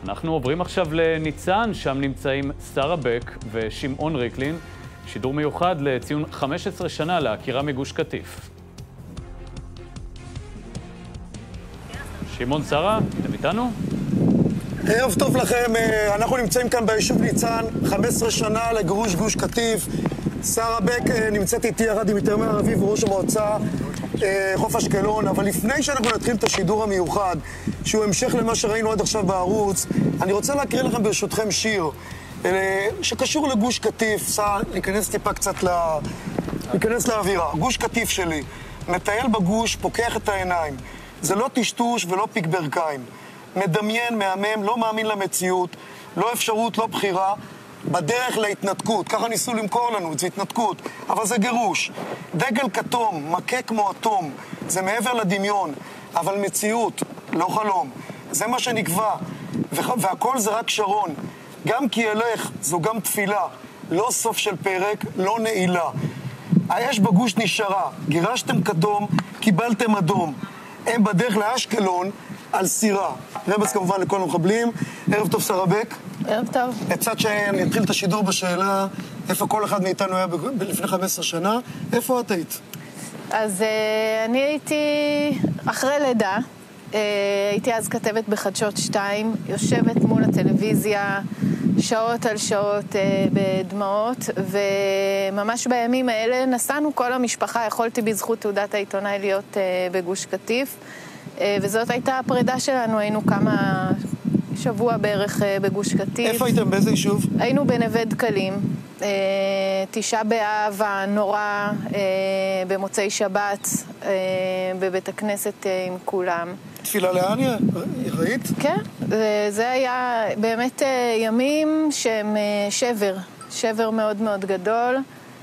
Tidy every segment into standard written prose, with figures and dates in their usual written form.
אנחנו עוברים עכשיו לניצן, שם נמצאים שרה בק ושמעון ריקלין, שידור מיוחד לציון 15 שנה לעקירה מגוש קטיף. שמעון, שרה, אתם איתנו? ערב טוב לכם, אנחנו נמצאים כאן ביישוב ניצן, 15 שנה לגירוש גוש קטיף. שרה בק נמצאת איתי יחד עם איתמר אביב, ראש המועצה חוף אשקלון, אבל לפני שאנחנו נתחיל את השידור המיוחד, שהוא המשך למה שראינו עד עכשיו בערוץ, אני רוצה להקריא לכם ברשותכם שיר שקשור לגוש קטיף. ניכנס טיפה קצת ניכנס לאווירה. גוש קטיף שלי, מטייל בגוש, פוקח את העיניים. זה לא טשטוש ולא פיק ברכיים. מדמיין, מהמם, לא מאמין למציאות, לא אפשרות, לא בחירה, בדרך להתנתקות. ככה ניסו למכור לנו, זה התנתקות, אבל זה גירוש. דגל כתום, מכה כמו אטום, זה מעבר לדמיון, אבל מציאות, לא חלום. זה מה שנקבע, והכל זה רק שרון. גם כי ילך, זו גם תפילה, לא סוף של פרק, לא נעילה. האש בגוש נשארה, גירשתם כתום, קיבלתם אדום. הם בדרך לאשקלון על סירה. רבץ כמובן לכל המחבלים. ערב טוב, שרה בק. ערב טוב. הצד שאני אתחיל את השידור בשאלה איפה כל אחד מאיתנו היה לפני 15 שנה. איפה את היית? אז אני הייתי אחרי לידה. הייתי אז כתבת בחדשות 2, יושבת מול הטלוויזיה שעות על שעות בדמעות, וממש בימים האלה נסענו כל המשפחה. יכולתי בזכות תעודת העיתונאי להיות בגוש קטיף, וזאת הייתה הפרידה שלנו. היינו כמה שבוע בערך בגוש קטיף. איפה הייתם? באיזה יישוב? היינו בנווה דקלים. 9 באב הנורא, במוצאי שבת, בבית הכנסת עם כולם. תפילה לאניה? ראית? כן, זה היה באמת ימים שהם שבר מאוד מאוד גדול.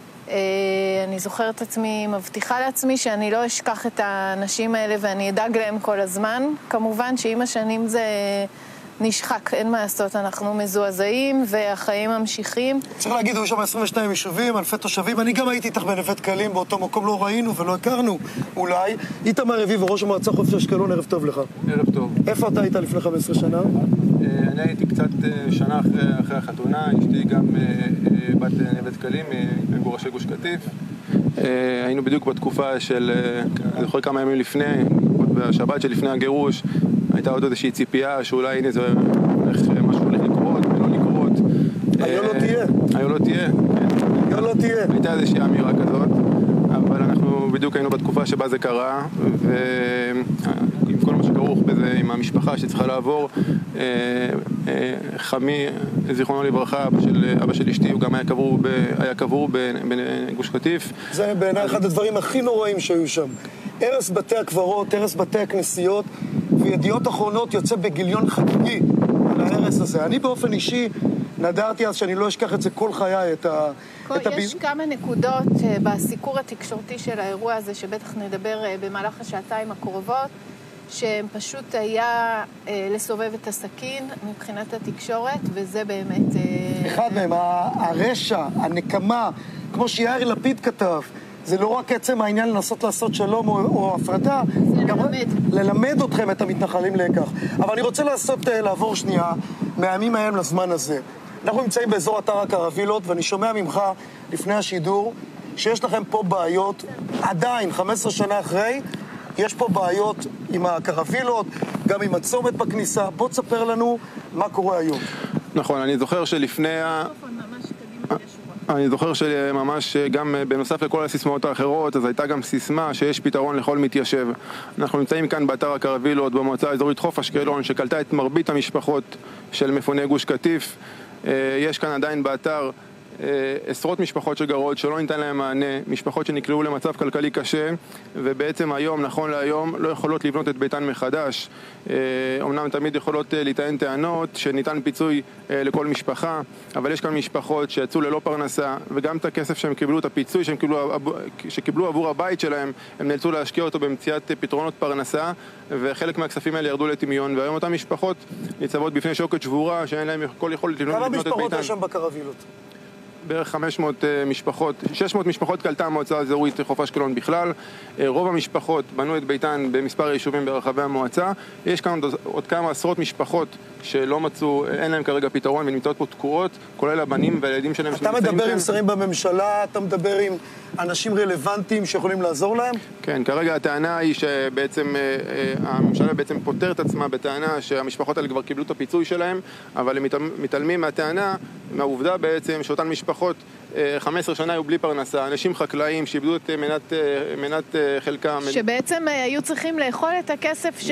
אני זוכרת עצמי, מבטיחה לעצמי שאני לא אשכח את האנשים האלה ואני אדאג להם כל הזמן. כמובן שעם השנים זה נשחק, אין מה לעשות, אנחנו מזועזעים והחיים ממשיכים. צריך להגיד, היו שם 22 יישובים, אלפי תושבים. אני גם הייתי איתך בנווה דקלים, באותו מקום לא ראינו ולא הכרנו אולי. איתמר אביב, ראש המועצה חוף אשקלון, ערב טוב לך. ערב טוב. איפה אתה היית לפני 15 שנה? אני הייתי קצת שנה אחרי החתונה, אשתי גם בת נווה דקלים, מגורשי גוש קטיף. היינו בדיוק בתקופה של, אני זוכר כמה ימים לפני, בשבת שלפני הגירוש, הייתה עוד איזושהי ציפייה שאולי הנה זה משהו הולך לקרות ולא לקרות. היו לא תהיה. היו לא תהיה. היו לא תהיה. הייתה איזושהי אמירה כזאת, אבל אנחנו בדיוק היינו בתקופה שבה זה קרה, ועם כל מה שכרוך בזה, עם המשפחה שצריכה לעבור, חמי, זיכרונו לברכה, אבא של אשתי, הוא גם היה קבור בגוש קטיף. זה בעיניי אחד הדברים הכי נוראים שהיו שם. הרס בתי הקברות, הרס בתי הכנסיות, וידיעות אחרונות יוצא בגיליון חגיגי על ההרס הזה. אני באופן אישי נדרתי אז שאני לא אשכח את זה כל חיי, יש כמה נקודות בסיקור התקשורתי של האירוע הזה, שבטח נדבר במהלך השעתיים הקרובות, שפשוט היה לסובב את הסכין מבחינת התקשורת, וזה באמת אחד מהם, הרשע, הנקמה, כמו שיאיר לפיד כתב, זה לא רק עצם העניין לנסות לעשות שלום או הפרדה, זה ללמד אתכם את המתנחלים לקח. אבל אני רוצה לעבור שנייה מהימים ההם לזמן הזה. אנחנו נמצאים באזור אתר הקרווילות, ואני שומע ממך לפני השידור שיש לכם פה בעיות, עדיין, 15 שנה אחרי, יש פה בעיות עם הקרווילות, גם עם הצומת בכניסה. בוא תספר לנו מה קורה היום. נכון, אני זוכר שממש גם בנוסף לכל הסיסמאות האחרות, אז הייתה גם סיסמה שיש פתרון לכל מתיישב. אנחנו נמצאים כאן באתר הקרווילות במועצה האזורית חוף אשקלון, שקלטה את מרבית המשפחות של מפוני גוש קטיף. יש כאן עדיין באתר עשרות משפחות שגרות שלא ניתן להם מענה, משפחות שנקלעו למצב כלכלי קשה, ובעצם היום, נכון להיום, לא יכולות לבנות את ביתן מחדש. אומנם תמיד יכולות לטען טענות שניתן פיצוי לכל משפחה, אבל יש כאן משפחות שיצאו ללא פרנסה, וגם את הכסף שהם קיבלו, את הפיצוי שקיבלו עבור הבית שלהם, הם נאלצו להשקיע אותו במציאת פתרונות פרנסה, וחלק מהכספים האלה ירדו לטמיון, והיום אותן משפחות ניצבות בפני שוקת שבורה, שאין להם כל יכולת לבנות את ביתן. כמה משפחות יש שם בקרווילות? בערך 500 משפחות, 600 משפחות קלטה המועצה האזורית חוף אשקלון בכלל. רוב המשפחות בנו את ביתן במספר יישובים ברחבי המועצה. יש כאן עוד כמה עשרות משפחות שלא מצאו, אין להם כרגע פתרון ונמצאות פה תקועות, כולל הבנים והילדים שלהם אתה מדבר עם שרים בממשלה, אתה מדבר עם אנשים רלוונטיים שיכולים לעזור להם? כן, כרגע הטענה היא שבעצם הממשלה בעצם פותרת עצמה בטענה שהמשפחות האלה כבר קיבלו את הפיצוי שלהם, אבל הם מתעלמים מהטענה, מהעובדה בעצם שאותן משפחות 15 שנה היו בלי פרנסה, אנשים חקלאים שאיבדו את מנת חלקם. שבעצם היו צריכים לאכול את הכסף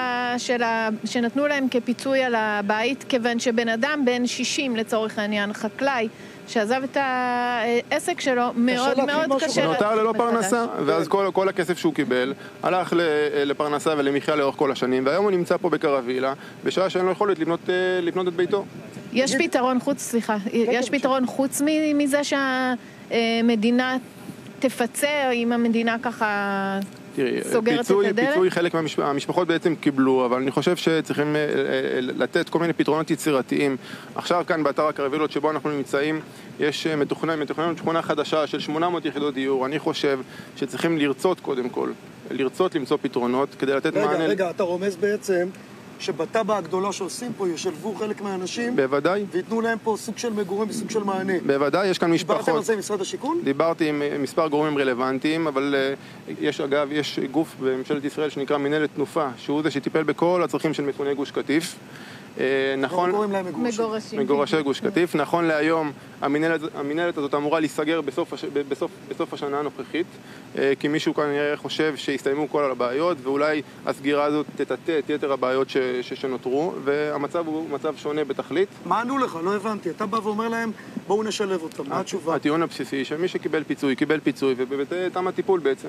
שנתנו להם כפיצוי על הבית, כיוון שבן אדם בן 60 לצורך העניין, חקלאי, שעזב את העסק שלו, מאוד מאוד קשה. הוא נותר ללא פרנסה, ואז כל הכסף שהוא קיבל הלך לפרנסה ולמחיה לאורך כל השנים, והיום הוא נמצא פה בקרווילה, בשעה שאין לו יכולת לבנות את ביתו. יש פתרון חוץ, סליחה, יש פתרון חוץ מזה שהמדינה תפצה, או אם המדינה ככה סוגרת את הדלת? פיצוי חלק מהמשפחות בעצם קיבלו, אבל אני חושב שצריכים לתת כל מיני פתרונות יצירתיים. עכשיו כאן באתר הקרווילות שבו אנחנו נמצאים, יש מתוכננת שכונה חדשה של 800 יחידות דיור. אני חושב שצריכים לרצות קודם כל, לרצות למצוא פתרונות כדי לתת מענה. רגע, אתה רומז בעצם שבטבע הגדולה שעושים פה ישלבו חלק מהאנשים, בוודאי, ויתנו להם פה סוג של מגורים וסוג של מענה. בוודאי, יש כאן משפחות. דיברתם על זה עם משרד השיכון? דיברתי עם מספר גורמים רלוונטיים, אבל יש גוף בממשלת ישראל שנקרא מנהלת תנופה, שהוא זה שטיפל בכל הצרכים של מפוני גוש קטיף. נכון, מגורשי גוש קטיף. נכון להיום המנהלת הזאת אמורה להיסגר בסוף השנה הנוכחית, כי מישהו כנראה חושב שהסתיימו כל הבעיות, ואולי הסגירה הזאת תטאטא את יתר הבעיות שנותרו, והמצב הוא מצב שונה בתכלית. מה ענו לך? לא הבנתי. אתה בא ואומר להם, בואו נשלב אותם. מה התשובה? הטיעון הבסיסי שמי שקיבל פיצוי, קיבל פיצוי, ובתם הטיפול בעצם.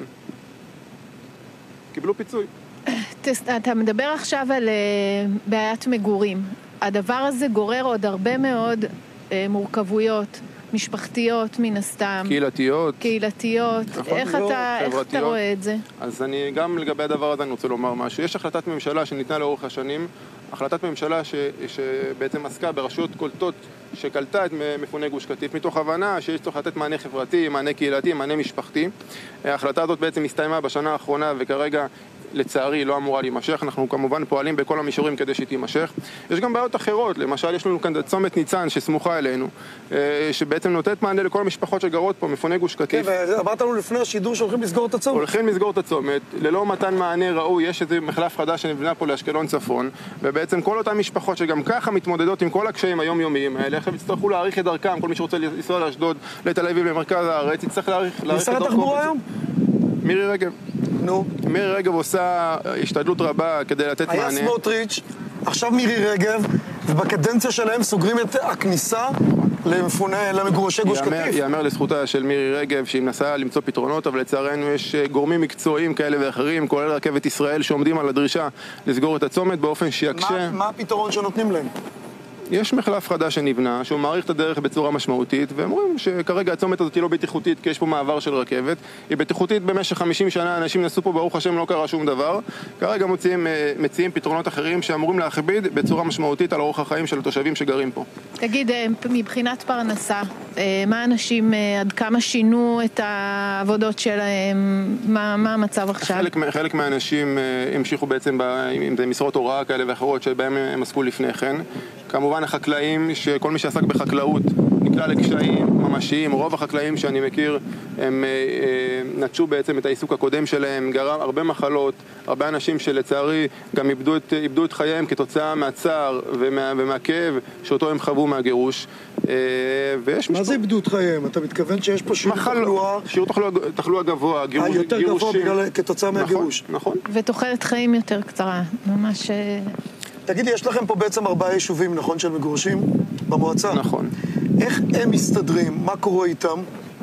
קיבלו פיצוי. אתה מדבר עכשיו על בעיית מגורים. הדבר הזה גורר עוד הרבה מאוד מורכבויות, משפחתיות מן הסתם. קהילתיות. איך אתה רואה את זה? אז אני גם לגבי הדבר הזה אני רוצה לומר משהו. יש החלטת ממשלה שניתנה לאורך השנים, החלטת ממשלה שבעצם עסקה ברשויות קולטות שקלטה את מפוני גוש קטיף, מתוך הבנה שיש צריך לתת מענה חברתי, מענה קהילתי, מענה משפחתי. ההחלטה הזאת בעצם הסתיימה בשנה האחרונה וכרגע לצערי לא אמורה להימשך. אנחנו כמובן פועלים בכל המישורים כדי שהיא תימשך. יש גם בעיות אחרות, למשל יש לנו כאן צומת ניצן שסמוכה אלינו, שבעצם נותנת מענה לכל המשפחות שגרות פה, מפוני גוש קטיף. כן, ואמרת לנו לפני השידור שהולכים לסגור את הצומת. הולכים לסגור את הצומת, ללא מתן מענה ראוי. יש איזה מחלף חדש שנבנה פה לאשקלון צפון, ובעצם כל אותן משפחות שגם ככה מתמודדות עם כל הקשיים היומיומיים האלה, עכשיו יצטרכו להאריך את דרכם. כל מי שרוצה לנסוע לאשדוד, לתל אביב, למרכז הארץ, יצטרך להאריך את משרד התחבורה היום? מירי רגב. מירי רגב עושה השתדלות רבה כדי לתת מענה. היה סמוטריץ', עכשיו מירי רגב, ובקדנציה שלהם סוגרים את הכניסה למגורשי גוש קטיף. יאמר לזכותה של מירי רגב שהיא מנסה למצוא פתרונות, אבל לצערנו יש גורמים מקצועיים כאלה ואחרים, כולל רכבת ישראל, שעומדים על הדרישה לסגור את הצומת באופן שיקשה. מה הפתרון שנותנים להם? יש מחלף חדש שנבנה, שהוא מעריך את הדרך בצורה משמעותית, ואומרים שכרגע הצומת הזאת היא לא בטיחותית, כי יש פה מעבר של רכבת. היא בטיחותית במשך 50 שנה, אנשים נסעו פה, ברוך השם, לא קרה שום דבר. כרגע מציעים פתרונות אחרים שאמורים להכביד בצורה משמעותית על אורח החיים של התושבים שגרים פה. תגיד, מבחינת פרנסה, מה אנשים, עד כמה שינו את העבודות שלהם? מה המצב עכשיו? חלק מהאנשים המשיכו בעצם עם משרות הוראה כאלה ואחרות שבהם הם עסקו לפני כן. כמובן החקלאים, שכל מי שעסק בחקלאות נקלע לקשיים ממשיים. רוב החקלאים שאני מכיר הם נטשו בעצם את העיסוק הקודם שלהם, גרם הרבה מחלות, הרבה אנשים שלצערי גם איבדו את חייהם כתוצאה מהצער ומהכאב שאותו הם חוו מהגירוש. מה זה איבדו את חייהם? אתה מתכוון שיש פה שיעור תחלואה? שיעור תחלואה גבוה, גירושים. יותר גבוה כתוצאה מהגירוש. נכון. ותוחלת חיים יותר קצרה, ממש... תגידי, יש לכם פה בעצם 4 יישובים, נכון, של מגורשים במועצה? נכון. איך הם מסתדרים? מה קורה איתם?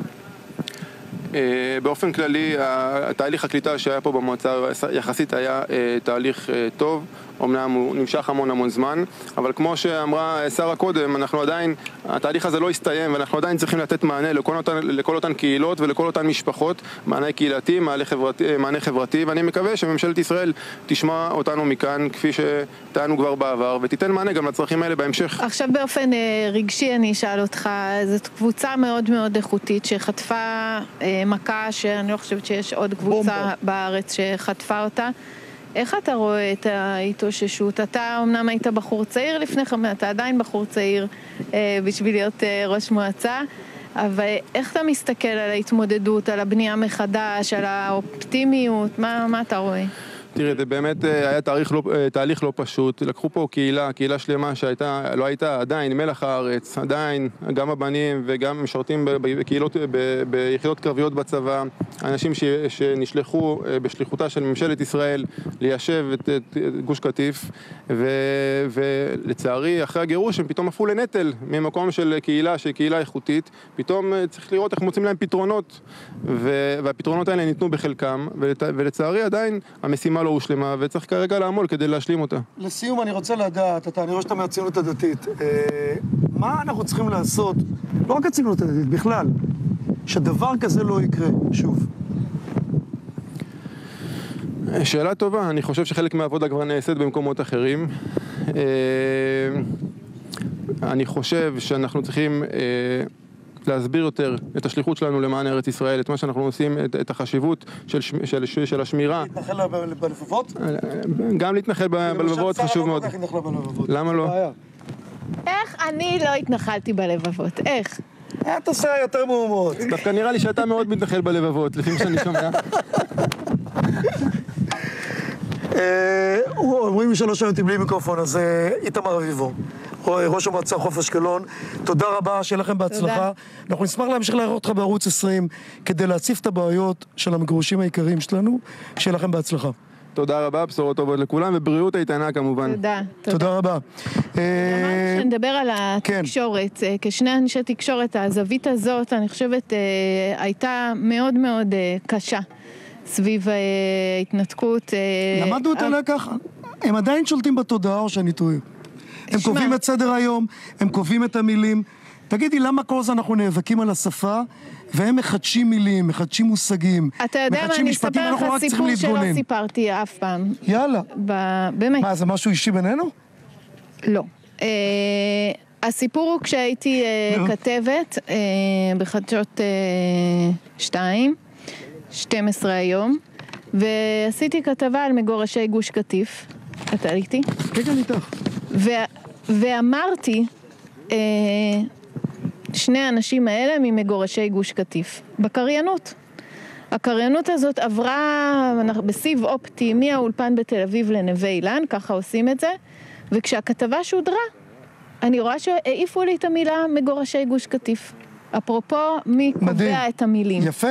באופן כללי, התהליך הקליטה שהיה פה במועצה יחסית היה תהליך טוב. אמנם הוא נמשך המון זמן, אבל כמו שאמרה שרה קודם, אנחנו עדיין, התהליך הזה לא הסתיים, ואנחנו עדיין צריכים לתת מענה לכל אותן קהילות ולכל אותן משפחות, מענה קהילתי, מענה חברתי, ואני מקווה שממשלת ישראל תשמע אותנו מכאן, כפי שטענו כבר בעבר, ותיתן מענה גם לצרכים האלה בהמשך. עכשיו באופן רגשי אני אשאל אותך, זאת קבוצה מאוד מאוד איכותית שחטפה מכה, שאני לא חושבת שיש עוד קבוצה בארץ שחטפה אותה. איך אתה רואה את ההתאוששות? אתה אמנם היית בחור צעיר לפני כן, אתה עדיין בחור צעיר בשביל להיות ראש מועצה, אבל איך אתה מסתכל על ההתמודדות, על הבנייה מחדש, על האופטימיות? מה אתה רואה? תראי, זה באמת היה תהליך לא פשוט. לקחו פה קהילה שלמה לא הייתה עדיין מלח הארץ, עדיין גם הבנים וגם משרתים ביחידות קרביות בצבא, אנשים שנשלחו בשליחותה של ממשלת ישראל ליישב את גוש קטיף, ולצערי אחרי הגירוש הם פתאום הפכו לנטל ממקום של קהילה איכותית. פתאום צריך לראות איך מוצאים להם פתרונות, והפתרונות האלה ניתנו בחלקם, ולצערי עדיין המשימה לא הושלמה, וצריך כרגע לעמול כדי להשלים אותה. לסיום, אני רוצה לדעת, אני רואה שאתה מהציונות הדתית, מה אנחנו צריכים לעשות, לא רק הציונות הדתית, בכלל, שדבר כזה לא יקרה, שוב? שאלה טובה, אני חושב שחלק מהעבודה כבר נעשית במקומות אחרים. אני חושב שאנחנו צריכים להסביר יותר את השליחות שלנו למען ארץ ישראל, את מה שאנחנו עושים, את החשיבות של השמירה. להתנחל בלבבות? גם להתנחל בלבבות חשוב מאוד. למה לא? איך אני לא התנחלתי בלבבות? איך? את עושה יותר מהומות. דווקא נראה לי שאתה מאוד מתנחל בלבבות, לפי מה שאני שומע. אומרים לי שלא שומעים אותי בלי מיקרופון, אז איתמר רביבו, ראש המועצה חוף אשקלון, תודה רבה, שיהיה לכם בהצלחה. אנחנו נשמח להמשיך להראות אותך בערוץ 20 כדי להציף את הבעיות של המגרושים העיקריים שלנו. שיהיה לכם בהצלחה. תודה רבה, בשורות טובות לכולם, ובריאות איתנה כמובן. תודה רבה. אמרתי שנדבר על התקשורת, כשני אנשי תקשורת, הזווית הזאת, אני חושבת, הייתה מאוד מאוד קשה סביב ההתנתקות. למדנו את הלקח, הם עדיין שולטים בתודעה או שאני טועה? הם קובעים את סדר היום, הם קובעים את המילים. תגידי, למה כל זה אנחנו נאבקים על השפה, והם מחדשים מילים, מחדשים מושגים, אתה יודע מה, אני אספר לך סיפור שלא סיפרתי אף פעם. יאללה. באמת. מה, זה משהו אישי בינינו? לא. הסיפור הוא כשהייתי כתבת בחדשות 2, 12 היום, ועשיתי כתבה על מגורשי גוש קטיף. אתה איתי? כן, איתך. ואמרתי, שני האנשים האלה ממגורשי גוש קטיף, בקריינות. הקריינות הזאת עברה בסיב אופטי מהאולפן בתל אביב לנווה אילן, ככה עושים את זה, וכשהכתבה שודרה, אני רואה שהעיפו לי את המילה מגורשי גוש קטיף. אפרופו מי קובע את המילים. יפה.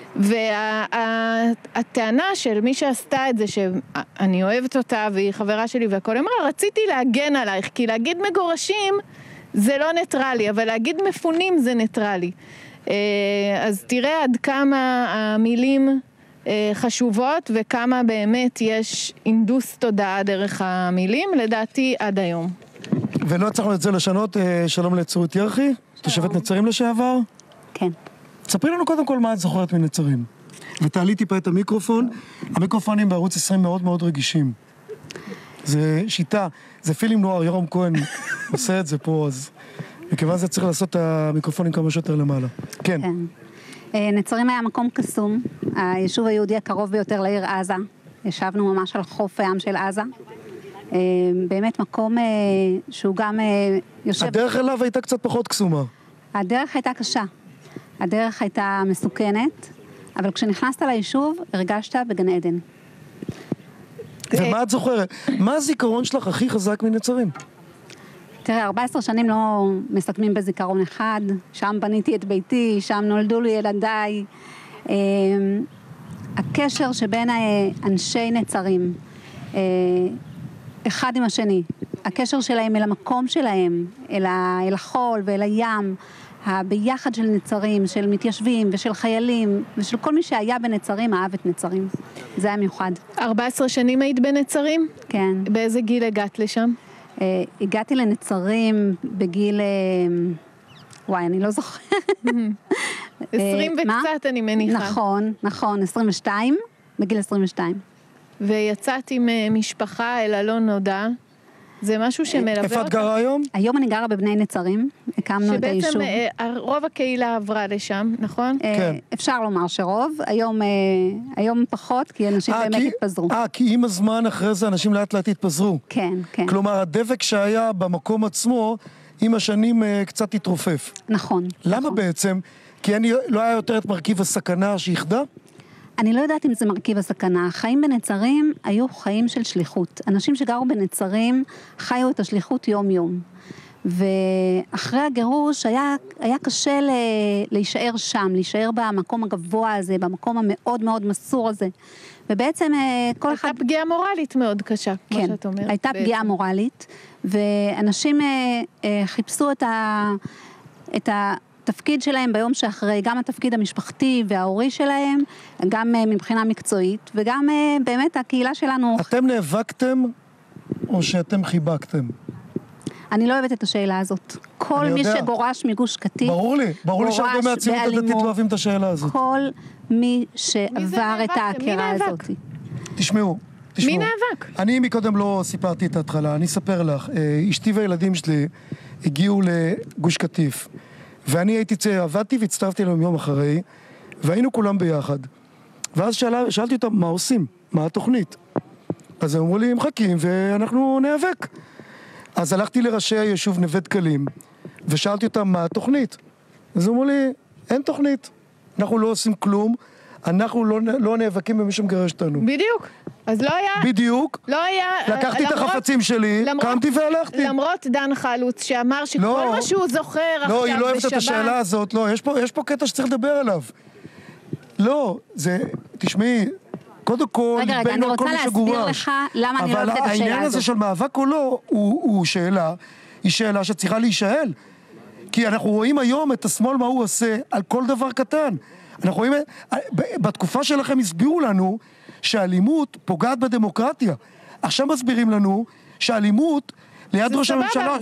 והטענה של מי שעשתה את זה, שאני אוהבת אותה והיא חברה שלי והכל, אמרה, רציתי להגן עלייך, כי להגיד מגורשים זה לא ניטרלי, אבל להגיד מפונים זה ניטרלי. אז תראה עד כמה המילים חשובות וכמה באמת יש אינדוס תודעה דרך המילים, לדעתי עד היום. ולא צריכנו את זה לשנות. שלום לצורית ירחי, תושבת נצרים לשעבר. כן. תספרי לנו קודם כל מה את זוכרת מנצרים. ותעלי טיפה את המיקרופון. המיקרופונים בערוץ 20 מאוד מאוד רגישים. זה שיטה, זה פילים נוער, ירום כהן עושה את זה פה, אז מכיוון זה צריך לעשות את המיקרופונים כמה שיותר למעלה. כן. נצרים היה מקום קסום, היישוב היהודי הקרוב ביותר לעיר עזה. ישבנו ממש על חוף הים של עזה. באמת מקום שהוא גם יושב... הדרך אליו הייתה קצת פחות קסומה. הדרך הייתה קשה. הדרך הייתה מסוכנת, אבל כשנכנסת ליישוב, הרגשת בגן עדן. ומה את זוכרת? מה הזיכרון שלך הכי חזק מנצרים? תראה, 14 שנים לא מסתכמים בזיכרון אחד. שם בניתי את ביתי, שם נולדו לי ילדיי. הקשר שבין אנשי נצרים, אחד עם השני, הקשר שלהם אל המקום שלהם, אל החול ואל הים, הביחד של נצרים, של מתיישבים ושל חיילים ושל כל מי שהיה בנצרים אהב את נצרים. זה היה מיוחד. 14 שנים היית בנצרים? כן. באיזה גיל הגעת לשם? הגעתי לנצרים בגיל... וואי, אני לא זוכרת. 20 וקצת אני מניחה. נכון, 22, בגיל 22. ויצאת עם משפחה אל אלון נודע. זה משהו שמלווה איפה את גרה היום? היום אני גרה בבני נצרים, הקמנו את היישוב. שבעצם רוב הקהילה עברה לשם, נכון? כן. אפשר לומר שרוב, היום פחות, כי אנשים באמת התפזרו. כי עם הזמן אחרי זה אנשים לאט לאט התפזרו. כן, כן. כלומר, הדבק שהיה במקום עצמו, עם השנים קצת התרופף. נכון. למה בעצם? כי לא היה יותר את מרכיב הסכנה שיחדה? אני לא יודעת אם זה מרכיב הסכנה. החיים בנצרים היו חיים של שליחות. אנשים שגרו בנצרים חיו את השליחות יום-יום. ואחרי הגירוש היה קשה להישאר שם, להישאר במקום הגבוה הזה, במקום המאוד מאוד מסור הזה. ובעצם כל אחד... הייתה פגיעה מורלית מאוד קשה, כמו שאת אומרת. כן, הייתה פגיעה מורלית, ואנשים חיפשו את התפקיד שלהם ביום שאחרי, גם התפקיד המשפחתי וההורי שלהם, גם מבחינה מקצועית, וגם באמת הקהילה שלנו... אתם נאבקתם או שאתם חיבקתם? אני לא אוהבת את השאלה הזאת. כל מי שגורש מגוש קטיף, ברור לי שהרבה מהציונות הדתית לא אוהבים את השאלה הזאת. כל מי שעבר את העקירה הזאת. תשמעו. מי נאבק? אני מקודם לא סיפרתי את ההתחלה, אני אספר לך. אשתי והילדים שלי הגיעו לגוש קטיף, ואני עבדתי והצטרפתי להם יום אחרי, והיינו כולם ביחד. ואז שאלתי אותם, מה עושים? מה התוכנית? אז הם אמרו לי, מחכים ואנחנו נאבק. אז הלכתי לראשי היישוב נווה דקלים, ושאלתי אותם מה התוכנית. אז אמרו לי, אין תוכנית. אנחנו לא עושים כלום, אנחנו לא נאבקים במי שמגרש אותנו. בדיוק. אז לא היה... בדיוק. לא היה... לקחתי את החפצים שלי, קמתי והלכתי. למרות דן חלוץ שאמר שכל מה שהוא זוכר עכשיו לא, היא לא אוהבת בשבת... את השאלה הזאת, לא, יש פה קטע שצריך לדבר עליו. לא, זה, תשמעי, קודם כל, רגע, אני רוצה להסביר לך למה אני לא אוהבת את השאלה הזאת. אבל העניין הזה של מאבק או לא, היא שאלה שצריכה להישאל. כי אנחנו רואים היום את השמאל מה הוא עושה על כל דבר קטן. אנחנו רואים, בתקופה שלכם הסבירו לנו שהאלימות פוגעת בדמוקרטיה. עכשיו מסבירים לנו שהאלימות ליד ראש הממשלה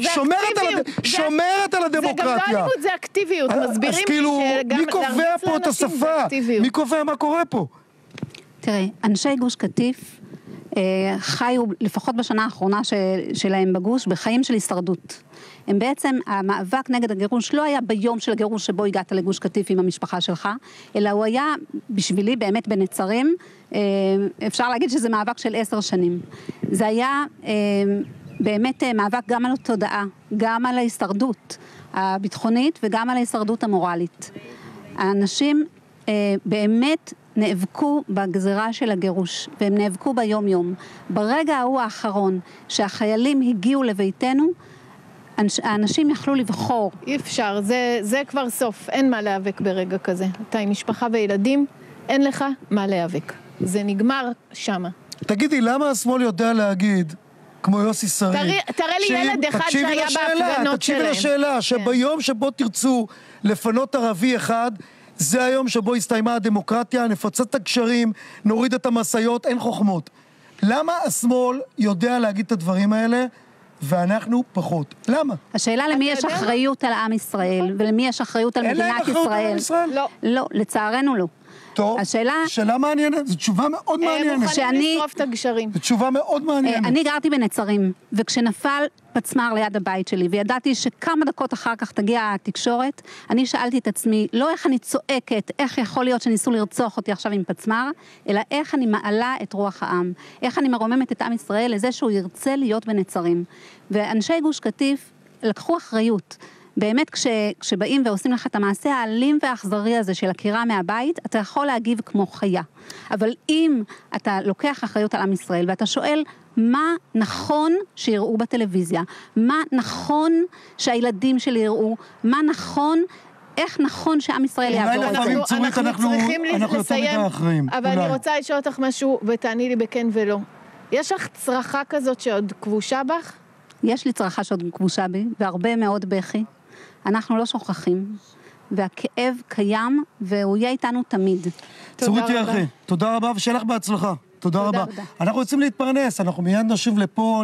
שומרת על הדמוקרטיה. זה גם לא אלימות, זה אקטיביות. מסבירים אז כאילו, מי קובע פה את השפה? מי קובע מה קורה פה? תראה, אנשי גוש קטיף חיו, לפחות בשנה האחרונה שלהם בגוש, בחיים של הישרדות. הם בעצם, המאבק נגד הגירוש לא היה ביום של הגירוש שבו הגעת לגוש קטיף עם המשפחה שלך, אלא הוא היה בשבילי באמת בנצרים, אפשר להגיד שזה מאבק של 10 שנים. זה היה באמת מאבק גם על התודעה, גם על ההישרדות הביטחונית וגם על ההישרדות המורלית. האנשים באמת נאבקו בגזרה של הגירוש, והם נאבקו ביום-יום. ברגע ההוא האחרון שהחיילים הגיעו לביתנו, האנשים יכלו לבחור. אי אפשר, זה כבר סוף, אין מה להיאבק ברגע כזה. אתה עם משפחה וילדים, אין לך מה להיאבק. זה נגמר שמה. תגידי, למה השמאל יודע להגיד, כמו יוסי שריד, תראה לי ילד אחד שהיה בהפגנות שלהם. תקשיבי לשאלה, שביום שבו תרצו לפנות ערבי אחד, זה היום שבו הסתיימה הדמוקרטיה, נפוצץ את הקשרים, נוריד את המסעיות, אין חוכמות. למה השמאל יודע להגיד את הדברים האלה, ואנחנו פחות? למה? השאלה למי יש אחריות על עם ישראל, ולמי יש אחריות על מדינת ישראל. אין להם אחריות על עם ישראל? לא, לצערנו לא. טוב, שאלה מעניינת, זו תשובה מאוד מעניינת. מוכנים לשרוף את הגשרים. זו תשובה מאוד מעניינת. אני גרתי בנצרים, וכשנפל פצמר ליד הבית שלי, וידעתי שכמה דקות אחר כך תגיע התקשורת, אני שאלתי את עצמי, לא איך אני צועקת, איך יכול להיות שניסו לרצוח אותי עכשיו עם פצמר, אלא איך אני מעלה את רוח העם, איך אני מרוממת את עם ישראל לזה שהוא ירצה להיות בנצרים. ואנשי גוש קטיף לקחו אחריות. באמת כשבאים ועושים לך את המעשה האלים והאכזרי הזה של עקירה מהבית, אתה יכול להגיב כמו חיה. אבל אם אתה לוקח אחריות על עם ישראל ואתה שואל מה נכון שיראו בטלוויזיה, מה נכון שהילדים שלי יראו, מה נכון, איך נכון שעם ישראל יעבור את זה. אנחנו צריכים לסיים, אבל אני רוצה לשאול אותך משהו ותעני לי בכן ולא. יש לך צרחה כזאת שעוד כבושה בך? יש לי צרחה שעוד כבושה בי, והרבה מאוד בכי. אנחנו לא שוכחים, והכאב קיים, והוא יהיה איתנו תמיד. צורית ירחי, תודה רבה, ושאלך בהצלחה. תודה רבה. אנחנו רוצים להתפרנס, אנחנו מיד נשיב לפה,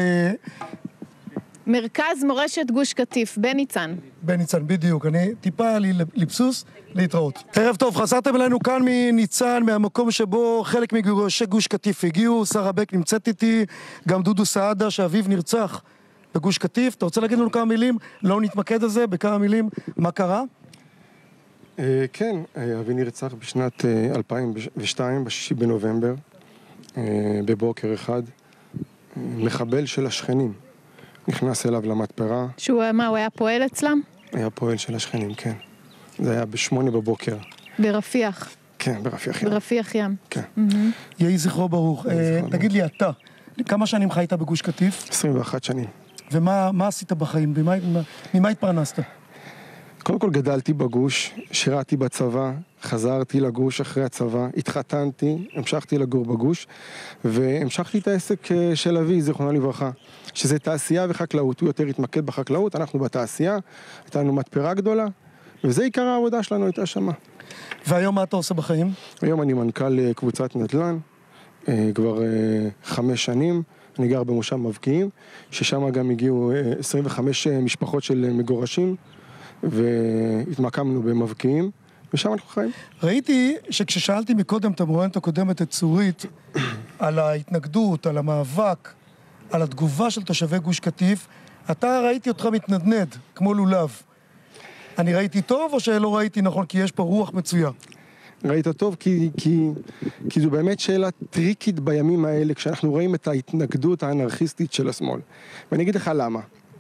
מרכז מורשת גוש קטיף, בניצן. בניצן, בדיוק. אני טיפה היה לי לבסוס להתראות. ערב טוב, חזרתם אלינו כאן מניצן, מהמקום שבו חלק מגורשי גוש קטיף הגיעו. שרה בק נמצאת איתי, גם דודו סעדה, שאביו נרצח בגוש קטיף. אתה רוצה להגיד לנו כמה מילים? לא נתמקד על זה, בכמה מילים, מה קרה? כן, אבי נרצח בשנת 2002, ב6 בנובמבר, בבוקר אחד. מחבל של השכנים נכנס אליו למתפרה. שהוא, מה, הוא היה פועל אצלם? היה פועל של השכנים, כן. זה היה ב8 בבוקר. ברפיח. כן, ברפיח ים. ברפיח ים. כן. יהי זכרו ברוך. תגיד לי, אתה, כמה שנים חיית בגוש קטיף? 21 שנים. ומה עשית בחיים? ממה התפרנסת? קודם כל גדלתי בגוש, שירתי בצבא, חזרתי לגוש אחרי הצבא, התחתנתי, המשכתי לגור בגוש, והמשכתי את העסק של אבי, זיכרונו לברכה, שזה תעשייה וחקלאות. הוא יותר התמקד בחקלאות, אנחנו בתעשייה, הייתה לנו מתפרה גדולה, וזה עיקר העבודה שלנו, הייתה שמה. והיום מה אתה עושה בחיים? היום אני מנכ"ל קבוצת נדל"ן, כבר 5 שנים, אני גר במושב מבקיעים, ששם גם הגיעו 25 משפחות של מגורשים, והתמקמנו במבקיעים, ושם אנחנו חיים. ראיתי שכששאלתי מקודם, את המרואיינת הקודמת, את צורית, על ההתנגדות, על המאבק, על התגובה של תושבי גוש קטיף, אתה ראיתי אותך מתנדנד, כמו לולב. אני ראיתי טוב או שלא ראיתי נכון, כי יש פה רוח מצויה? ראית טוב, כי זו באמת שאלה טריקית בימים האלה, כשאנחנו רואים את ההתנגדות האנרכיסטית של השמאל. ואני אגיד לך למה.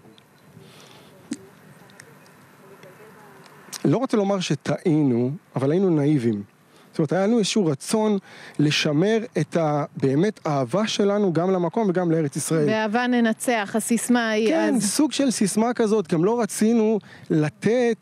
לא רוצה לומר שטעינו, אבל היינו נאיבים. זאת אומרת, היה לנו איזשהו רצון לשמר את באמת האהבה שלנו גם למקום וגם לארץ ישראל. באהבה ננצח, הסיסמה היא כן, אז... סוג של סיסמה כזאת, גם לא רצינו לתת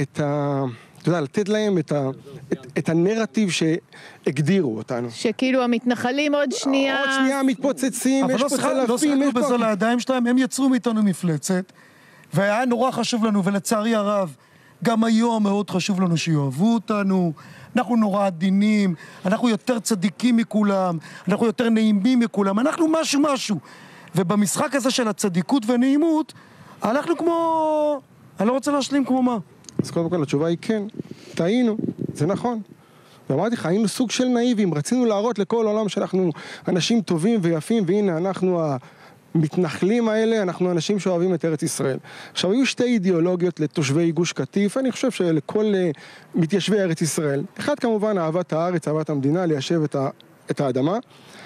לתת להם את הנרטיב שהגדירו אותנו. שכאילו המתנחלים עוד שנייה מתפוצצים, יש פה צלפים. אבל לא שחקנו בזה לידיים שלהם, הם יצרו מאיתנו מפלצת, והיה נורא חשוב לנו, ולצערי הרב, גם היום מאוד חשוב לנו שיאהבו אותנו, אנחנו נורא עדינים, אנחנו יותר צדיקים מכולם, אנחנו יותר נעימים מכולם, אנחנו משהו. ובמשחק הזה של הצדיקות ונעימות, אנחנו כמו... אני לא רוצה להשלים כמו מה. אז קודם כל התשובה היא כן, טעינו, זה נכון. ואמרתי לך, היינו סוג של נאיבים, רצינו להראות לכל העולם שאנחנו אנשים טובים ויפים, והנה אנחנו המתנחלים האלה, אנחנו אנשים שאוהבים את ארץ ישראל. עכשיו, היו 2 אידיאולוגיות לתושבי גוש קטיף, אני חושב שלכל מתיישבי ארץ ישראל. אחד כמובן אהבת הארץ, אהבת המדינה, ליישב את האדמה.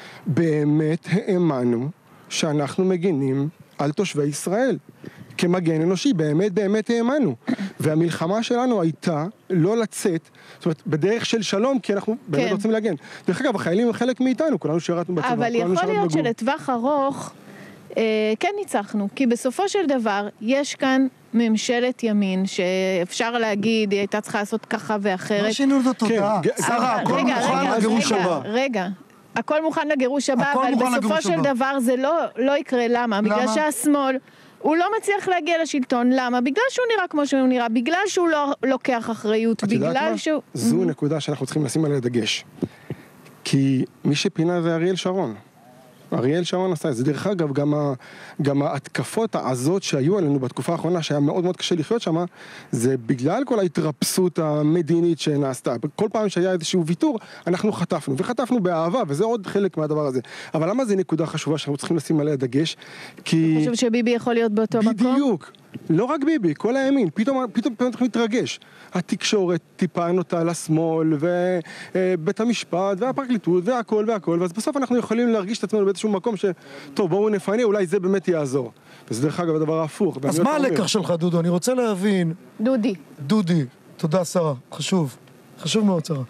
באמת האמנו שאנחנו מגינים על תושבי ישראל. כמגן אנושי, באמת האמנו. והמלחמה שלנו הייתה לא לצאת, זאת אומרת, בדרך של שלום, כי אנחנו באמת רוצים להגן. דרך אגב, החיילים הם חלק מאיתנו, כולנו שירתנו בצבא. אבל יכול להיות שלטווח ארוך, כן ניצחנו, כי בסופו של דבר, יש כאן ממשלת ימין, שאפשר להגיד, היא הייתה צריכה לעשות ככה ואחרת. מה שינו את התודעה? שרה, הכל מוכן לגירוש הבא. רגע. הכל מוכן לגירוש הבא, אבל בסופו של דבר זה לא יקרה. למה? בגלל שהשמאל הוא לא מצליח להגיע לשלטון. למה? בגלל שהוא נראה כמו שהוא נראה, בגלל שהוא לא לוקח אחריות, בגלל שהוא... זו נקודה שאנחנו צריכים לשים עליה דגש. כי מי שפינה זה אריאל שרון. אריאל שרון עשה את זה. דרך אגב, גם ההתקפות העזות שהיו עלינו בתקופה האחרונה, שהיה מאוד מאוד קשה לחיות שם, זה בגלל כל ההתרפסות המדינית שנעשתה. כל פעם שהיה איזשהו ויתור, אנחנו וחטפנו באהבה, וזה עוד חלק מהדבר הזה. אבל למה זה נקודה חשובה שאנחנו צריכים לשים עליה דגש? כי... אתה חושב שביבי יכול להיות באותו מקום? בדיוק. לא רק ביבי, כל הימין. פתאום אנחנו מתרגש. התקשורת טיפה נוטה לשמאל, ובית המשפט, והפרקליטות, והכל, ואז בסוף אנחנו יכולים להרגיש את עצמנו באיזשהו מקום טוב, בואו נפנה, אולי זה באמת יעזור. וזה דרך אגב הדבר ההפוך. אז מה הלקח שלך, דודו? אני רוצה להבין... דודי. תודה, שרה. חשוב מאוד, שרה.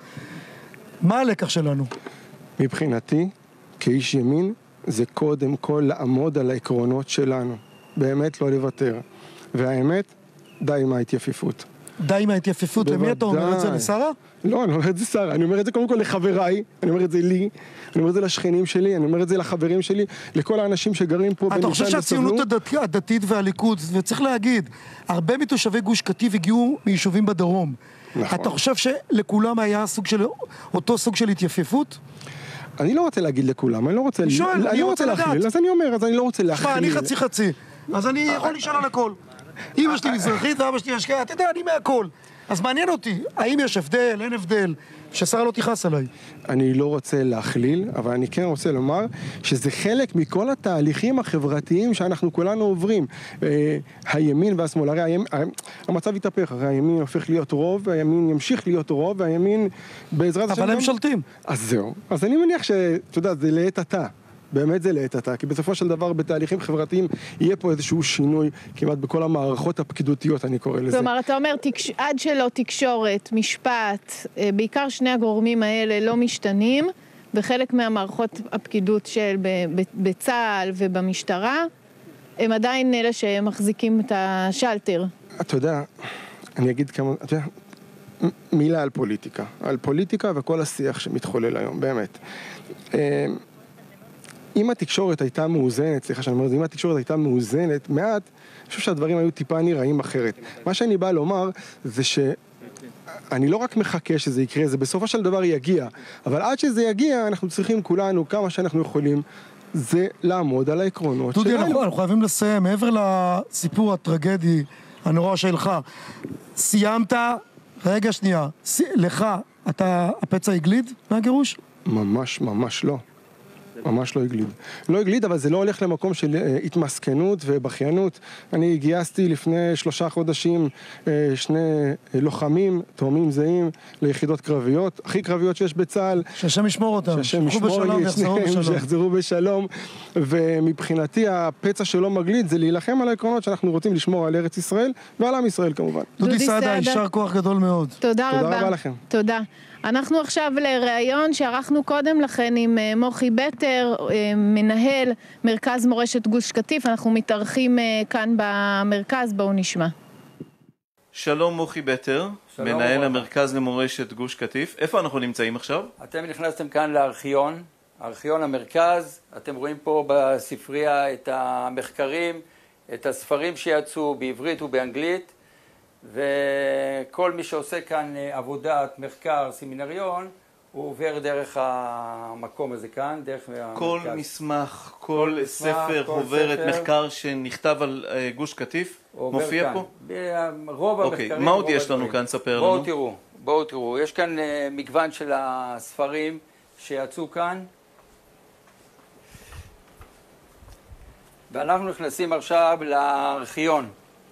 מה הלקח שלנו? מבחינתי, כאיש ימין, זה קודם כל לעמוד על העקרונות שלנו. באמת לא לוותר. והאמת, די עם ההתייפיפות. די עם ההתייפיפות? למי אתה אומר את זה? לשרה? לא, אני אומר את זה שרה. אני אומר את זה קודם כל לחבריי, אני אומר את זה לי, אני אומר את זה לשכנים שלי, אני אומר את זה לחברים שלי, לכל האנשים שגרים פה. אתה חושב שהציונות הדתית והליכוד, וצריך להגיד, הרבה מתושבי גוש קטיף הגיעו מיישובים בדרום. נכון. אתה חושב שלכולם היה אותו סוג של התייפיפות? אני לא רוצה להגיד לכולם, אני לא רוצה להכליל, אז אני אומר, אז אני לא רוצה להכליל. אני חצי. אז אני יכול לשאול על הכל. אמא שלי מזרחית ואבא שלי אשכנזי, אתה יודע, אני מהכל. אז מעניין אותי, האם יש הבדל, אין הבדל, ששרה לא תכעס עליי. אני לא רוצה להכליל, אבל אני כן רוצה לומר שזה חלק מכל התהליכים החברתיים שאנחנו כולנו עוברים. הימין והשמאל, הרי המצב יתהפך, הרי הימין הופך להיות רוב, והימין ימשיך להיות רוב, והימין בעזרת השם... אבל הם שולטים. אז זהו. אז אני מניח שאתה יודע, זה לעת עתה. באמת זה לעת עתה, כי בסופו של דבר בתהליכים חברתיים יהיה פה איזשהו שינוי כמעט בכל המערכות הפקידותיות, אני קורא לזה. כלומר, אתה אומר, עד שלא תקשורת, משפט, בעיקר שני הגורמים האלה לא משתנים, בחלק מהמערכות הפקידות של בצה"ל ובמשטרה, הם עדיין אלה שמחזיקים את השלטר. אתה יודע, אני אגיד כמה, אתה יודע, מילה על פוליטיקה. על פוליטיקה וכל השיח שמתחולל היום, באמת. אם התקשורת הייתה מאוזנת, סליחה שאני אומר, אם התקשורת הייתה מאוזנת מעט, אני חושב שהדברים היו טיפה נראים אחרת. מה שאני בא לומר זה שאני לא רק מחכה שזה יקרה, זה בסופו של דבר יגיע, אבל עד שזה יגיע אנחנו צריכים כולנו, כמה שאנחנו יכולים, זה לעמוד על העקרונות דודי, שלנו. אנחנו חייבים לסיים, מעבר לסיפור הטרגדי הנורא שלך, סיימת, רגע שנייה, לך, הפצע הגליד מהגירוש? ממש לא. ממש לא הגליד. לא הגליד, אבל זה לא הולך למקום של התמסכנות ובחיינות. אני גייסתי לפני 3 חודשים 2 לוחמים, תאומים זהים, ליחידות קרביות, הכי קרביות שיש בצה"ל. שהשם ישמור אותם. שהשם ישמור לי, שניהם שיחזרו בשלום. ומבחינתי הפצע שלא מגליד זה להילחם על העקרונות שאנחנו רוצים לשמור על ארץ ישראל ועל עם ישראל כמובן. דודי סעדה, יישר כוח גדול מאוד. תודה רבה לכם. תודה. אנחנו עכשיו לראיון שערכנו קודם לכן עם מוחי בטר, מנהל מרכז מורשת גוש קטיף. אנחנו מתארחים כאן במרכז, בואו נשמע. שלום מוחי בטר, מנהל המרכז למורשת גוש קטיף. איפה אנחנו נמצאים עכשיו? אתם נכנסתם כאן לארכיון, ארכיון המרכז. אתם רואים פה בספרייה את המחקרים, את הספרים שיצאו בעברית ובאנגלית. וכל מי שעושה כאן עבודת מחקר, סמינריון, הוא עובר דרך המקום הזה כאן, דרך המרכז. כל מסמך, כל ספר, חוברת, מחקר שנכתב על גוש קטיף, מופיע פה? רוב המחקרים. מה עוד יש לנו כאן? ספר לנו. בואו תראו, יש כאן מגוון של הספרים שיצאו כאן. ואנחנו נכנסים עכשיו לארכיון.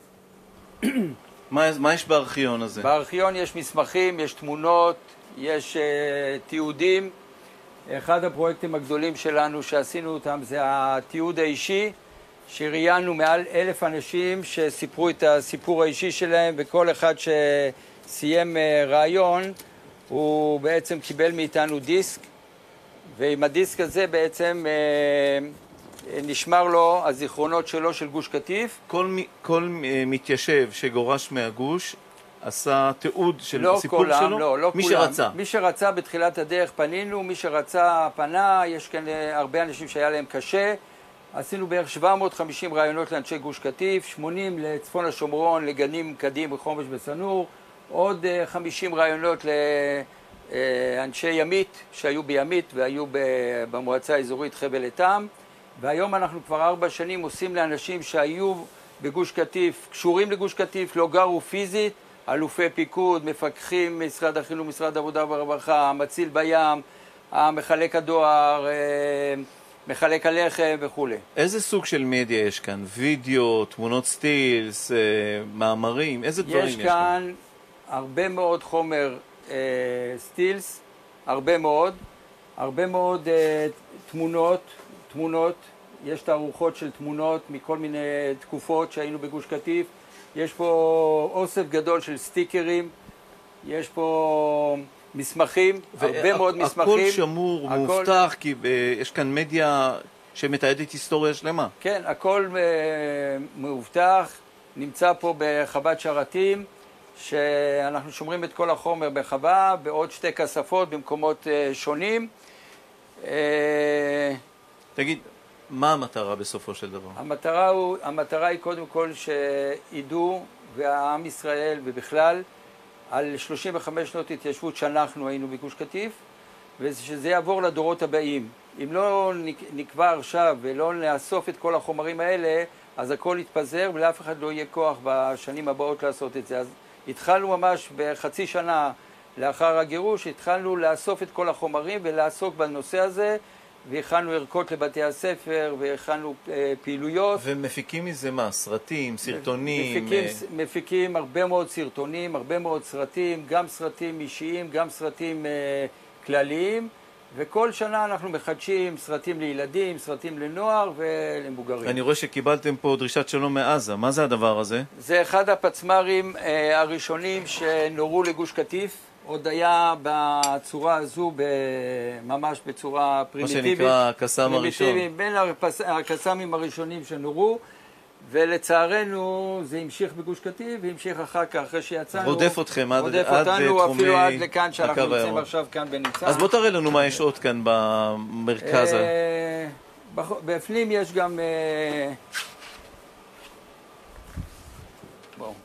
מה יש בארכיון הזה? בארכיון יש מסמכים, יש תמונות, יש תיעודים. אחד הפרויקטים הגדולים שלנו שעשינו אותם זה התיעוד האישי, שראיינו מעל 1,000 אנשים שסיפרו את הסיפור האישי שלהם, וכל אחד שסיים רעיון הוא בעצם קיבל מאיתנו דיסק, ועם הדיסק הזה בעצם נשמר לו הזיכרונות שלו של גוש קטיף. כל מתיישב שגורש מהגוש עשה תיעוד של הסיפור שלו? לא מי כולם. שרצה. מי שרצה בתחילת הדרך פנינו, מי שרצה פנה, יש כאן הרבה אנשים שהיה להם קשה. עשינו בערך 750 רעיונות לאנשי גוש קטיף, 80 לצפון השומרון, לגנים קדים וחומש בסנור, עוד 50 רעיונות לאנשי ימית שהיו בימית והיו במועצה האזורית חבל איתם. והיום אנחנו כבר 4 שנים עושים לאנשים שהיו בגוש קטיף, קשורים לגוש קטיף, לא גרו פיזית, אלופי פיקוד, מפקחים, משרד החינוך, משרד העבודה והרווחה, מציל בים, מחלק הדואר, מחלק הלחם וכו'. איזה סוג של מדיה יש כאן? וידאו, תמונות סטילס, מאמרים, איזה דברים יש כאן? יש כאן הרבה מאוד חומר סטילס, הרבה מאוד תמונות, יש תערוכות של תמונות מכל מיני תקופות שהיינו בגוש קטיף, יש פה אוסף גדול של סטיקרים, יש פה מסמכים, הרבה מאוד מסמכים. הכל שמור, מובטח, כי יש כאן מדיה שמתעדת היסטוריה שלמה. כן, הכל מובטח, נמצא פה בחוות שרתים, שאנחנו שומרים את כל החומר בחווה, בעוד 2 כספות במקומות שונים. תגיד, מה המטרה בסופו של דבר? המטרה היא קודם כל שידעו, והעם ישראל ובכלל, על 35 שנות התיישבות שאנחנו היינו בגוש קטיף, ושזה יעבור לדורות הבאים. אם לא נקבע עכשיו ולא נאסוף את כל החומרים האלה, אז הכל יתפזר ולאף אחד לא יהיה כוח בשנים הבאות לעשות את זה. אז התחלנו ממש בחצי שנה לאחר הגירוש התחלנו לאסוף את כל החומרים ולעסוק בנושא הזה, והכנו ערכות לבתי הספר, והכנו פעילויות. ומפיקים מזה מה? סרטים, סרטונים? מפיקים הרבה מאוד סרטונים, הרבה מאוד סרטים, גם סרטים אישיים, גם סרטים כלליים, וכל שנה אנחנו מחדשים סרטים לילדים, סרטים לנוער ולמבוגרים. אני רואה שקיבלתם פה דרישת שלום מעזה. מה זה הדבר הזה? זה אחד הפצמ"רים הראשונים שנורו לגוש קטיף. עוד היה בצורה הזו, ממש בצורה פרימיטיבית. מה שנקרא הקסאם הראשון. בין הקסאמים הראשונים שנורו, ולצערנו זה המשיך בגוש קטיף, והמשיך אחר כך, אחרי שיצאנו. רודף אתכם עד רודף אותנו אפילו עד לכאן, שאנחנו הקו נמצאים הירוק. עכשיו כאן בניצן. אז בוא תראה לנו מה יש עוד כאן במרכז. בפנים יש גם... בואו.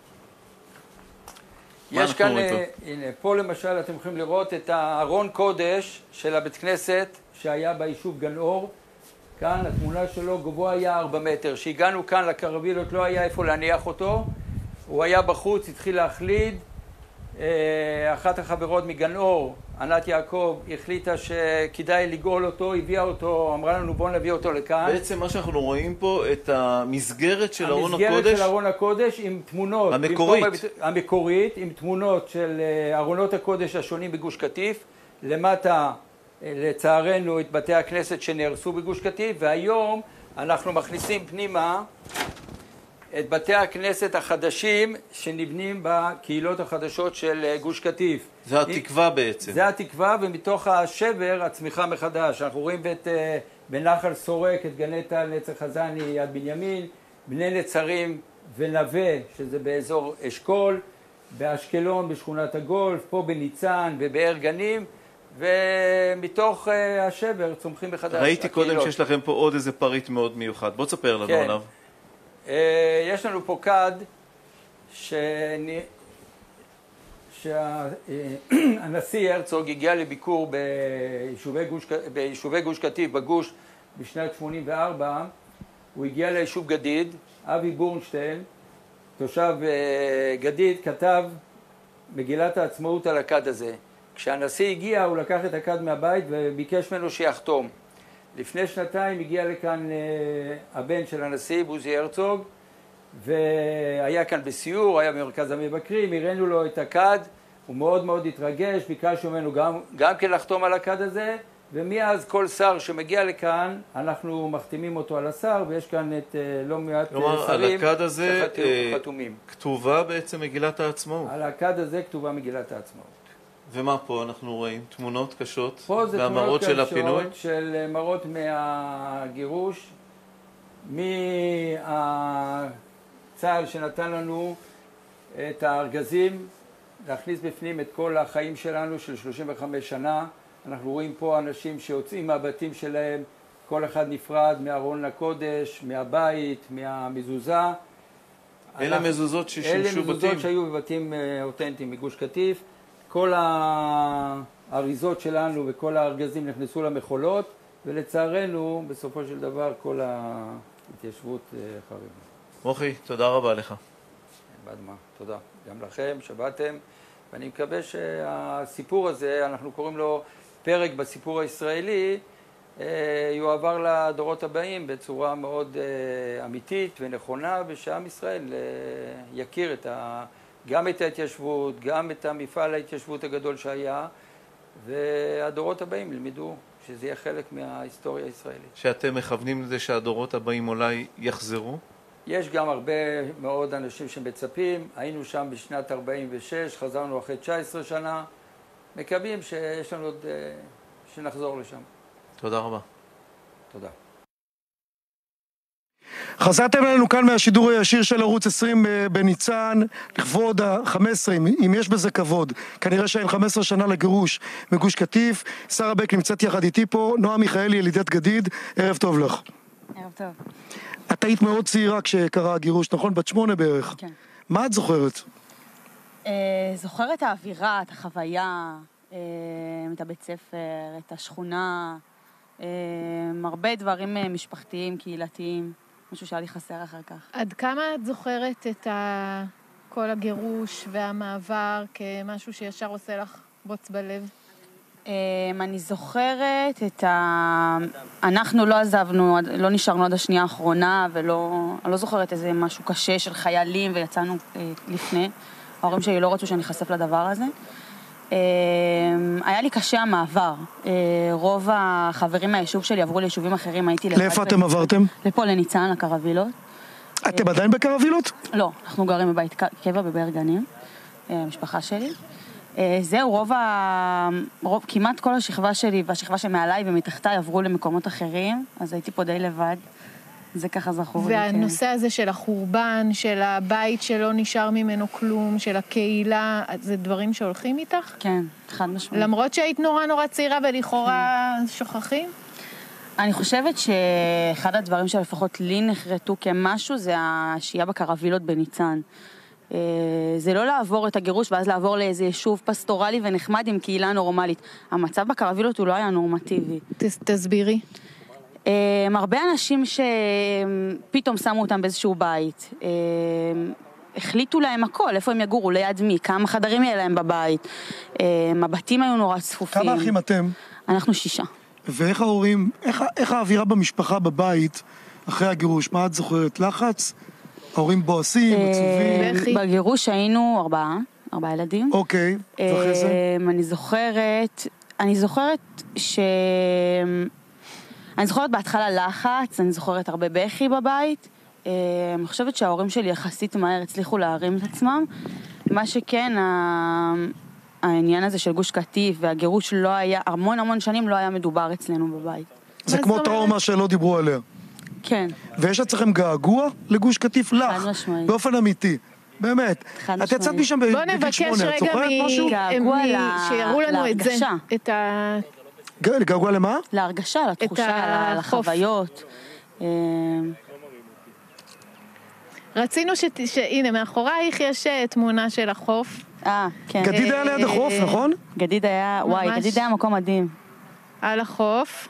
יש כאן, הנה, פה למשל אתם יכולים לראות את הארון קודש של הבית כנסת שהיה ביישוב גן אור. כאן התמונה שלו גבוה היה 4 מטר. שהגענו כאן לקרווילות לא היה איפה להניח אותו. הוא היה בחוץ, התחיל להחליד. אחת החברות מגן אור, ענת יעקב, החליטה שכדאי לגאול אותו, הביאה אותו, אמרה לנו בוא נביא אותו לכאן. בעצם מה שאנחנו רואים פה, את המסגרת של ארון הקודש. המסגרת של ארון הקודש עם תמונות. המקורית. המקורית, עם תמונות של ארונות הקודש השונים בגוש קטיף. למטה, לצערנו, את בתי הכנסת שנהרסו בגוש קטיף, והיום אנחנו מכניסים פנימה את בתי הכנסת החדשים שנבנים בקהילות החדשות של גוש קטיף. זה התקווה בעצם. זה התקווה, ומתוך השבר הצמיחה מחדש. אנחנו רואים בנחל סורק את גני טל, נצר חזני, יד בנימין, בני נצרים ונווה, שזה באזור אשכול, באשקלון, בשכונת הגולף, פה בניצן ובאר גנים, ומתוך השבר צומחים מחדש. ראיתי קודם שיש לכם פה עוד איזה פריט מאוד מיוחד. בוא תספר לנו עליו. יש לנו פה כד שהנשיא הרצוג הגיע לביקור ביישובי גוש קטיף בגוש בשנת 84. הוא הגיע ליישוב גדיד. אבי בורנשטיין, תושב גדיד, כתב מגילת העצמאות על הכד הזה. כשהנשיא הגיע הוא לקח את הכד מהבית וביקש ממנו שיחתום. לפני שנתיים הגיע לכאן הבן של הנשיא, בוזי הרצוג, והיה כאן בסיור, היה במרכז המבקרים, הראינו לו את הכד, הוא מאוד מאוד התרגש, ביקשנו ממנו גם כן לחתום על הכד הזה, ומאז כל שר שמגיע לכאן, אנחנו מחתימים אותו על השר, ויש כאן את לא מעט שרים שחתומים. כתובה בעצם מגילת העצמאות. על הכד הזה כתובה מגילת העצמאות. ומה פה אנחנו רואים? תמונות קשות? פה זה תמונות של הפינוי? של מראות מהגירוש, מהצה"ל שנתן לנו את הארגזים, להכניס בפנים את כל החיים שלנו של 35 שנה. אנחנו רואים פה אנשים שיוצאים מהבתים שלהם, כל אחד נפרד מארון הקודש, מהבית, מהמזוזה. אלה מזוזות ששימשו בתים? אלה מזוזות שהיו בבתים אותנטיים מגוש קטיף. כל האריזות שלנו וכל הארגזים נכנסו למחולות, ולצערנו, בסופו של דבר, כל ההתיישבות חריבה. מוחי, תודה רבה לך. בעד מה, תודה. גם לכם, שבאתם, ואני מקווה שהסיפור הזה, אנחנו קוראים לו פרק בסיפור הישראלי, יועבר לדורות הבאים בצורה מאוד אמיתית ונכונה, ושעם ישראל יכיר גם את ההתיישבות, גם את המפעל ההתיישבות הגדול שהיה, והדורות הבאים ילמדו שזה יהיה חלק מההיסטוריה הישראלית. שאתם מכוונים לזה שהדורות הבאים אולי יחזרו? יש גם הרבה מאוד אנשים שמצפים. היינו שם בשנת 46, חזרנו אחרי 19 שנה. מקווים שיש לנו עוד, שנחזור לשם. תודה רבה. תודה. חזרתם אלינו כאן מהשידור הישיר של ערוץ 20 בניצן, לכבוד ה-15, אם יש בזה כבוד. כנראה שאין 15 שנה לגירוש מגוש קטיף. שרה בק נמצאת יחד איתי פה, נועה מיכאלי, ילידת גדיד, ערב טוב לך. ערב טוב. את היית מאוד צעירה כשקרה הגירוש, נכון? בת 8 בערך. כן. מה את זוכרת? זוכרת את האווירה, את החוויה, את הבית ספר, את השכונה, הרבה דברים משפחתיים, קהילתיים. משהו שהיה לי חסר אחר כך. עד כמה את זוכרת את כל הגירוש והמעבר כמשהו שישר עושה לך בוץ בלב? אני זוכרת אנחנו לא עזבנו, לא נשארנו עד השנייה האחרונה, אני לא זוכרת איזה משהו קשה של חיילים ויצאנו לפני. ההורים שלי לא רצו שאני חשף לדבר הזה. היה לי קשה המעבר. רוב החברים מהיישוב שלי עברו ליישובים אחרים, הייתי לבד. לאיפה אתם עברתם? לפה, לניצן, לקרווילות. אתם עדיין בקרווילות? לא, אנחנו גרים בבית קבע בבאר גנים, המשפחה שלי. זהו, כמעט כל השכבה שלי והשכבה שמעליי ומתחתיי עברו למקומות אחרים, אז הייתי פה די לבד. זה ככה זכור לי. והנושא הזה של החורבן, של הבית שלא נשאר ממנו כלום, של הקהילה, זה דברים שהולכים איתך? כן, חד משמעית. למרות שהיית נורא צעירה ולכאורה שוכחים? אני חושבת שאחד הדברים שלפחות לי נחרטו כמשהו זה השהייה בקרווילות בניצן. זה לא לעבור את הגירוש ואז לעבור לאיזה יישוב פסטורלי ונחמד עם קהילה נורמלית. המצב בקרווילות הוא לא היה נורמטיבי. תסבירי. הרבה אנשים שפתאום שמו אותם באיזשהו בית, החליטו להם הכל, איפה הם יגורו, ליד מי, כמה חדרים יהיה להם בבית. הבתים היו נורא צפופים. כמה אחים אתם? אנחנו 6. ואיך ההורים, איך האווירה במשפחה בבית אחרי הגירוש? מה את זוכרת? לחץ? ההורים בועסים, עצובים? בגירוש היינו 4 ילדים. אוקיי, ואחרי זה? אני זוכרת בהתחלה לחץ, אני זוכרת הרבה בכי בבית. אני חושבת שההורים שלי יחסית מהר הצליחו להרים את עצמם. מה שכן, העניין הזה של גוש קטיף והגירוש לא היה, המון שנים לא היה מדובר אצלנו בבית. זה כמו טראומה שלא דיברו עליה. כן. ויש אצלכם געגוע לגוש קטיף? לך, באופן אמיתי. באמת. את יצאת משם בגיל 8, את זוכרת משהו? געגוע שיראו לנו את זה. געגוע למה? להרגשה, לתחושה, לחוויות. רצינו שהנה, מאחורייך יש תמונה של החוף. כן. גדיד היה ליד החוף, נכון? גדיד היה מקום מדהים. על החוף.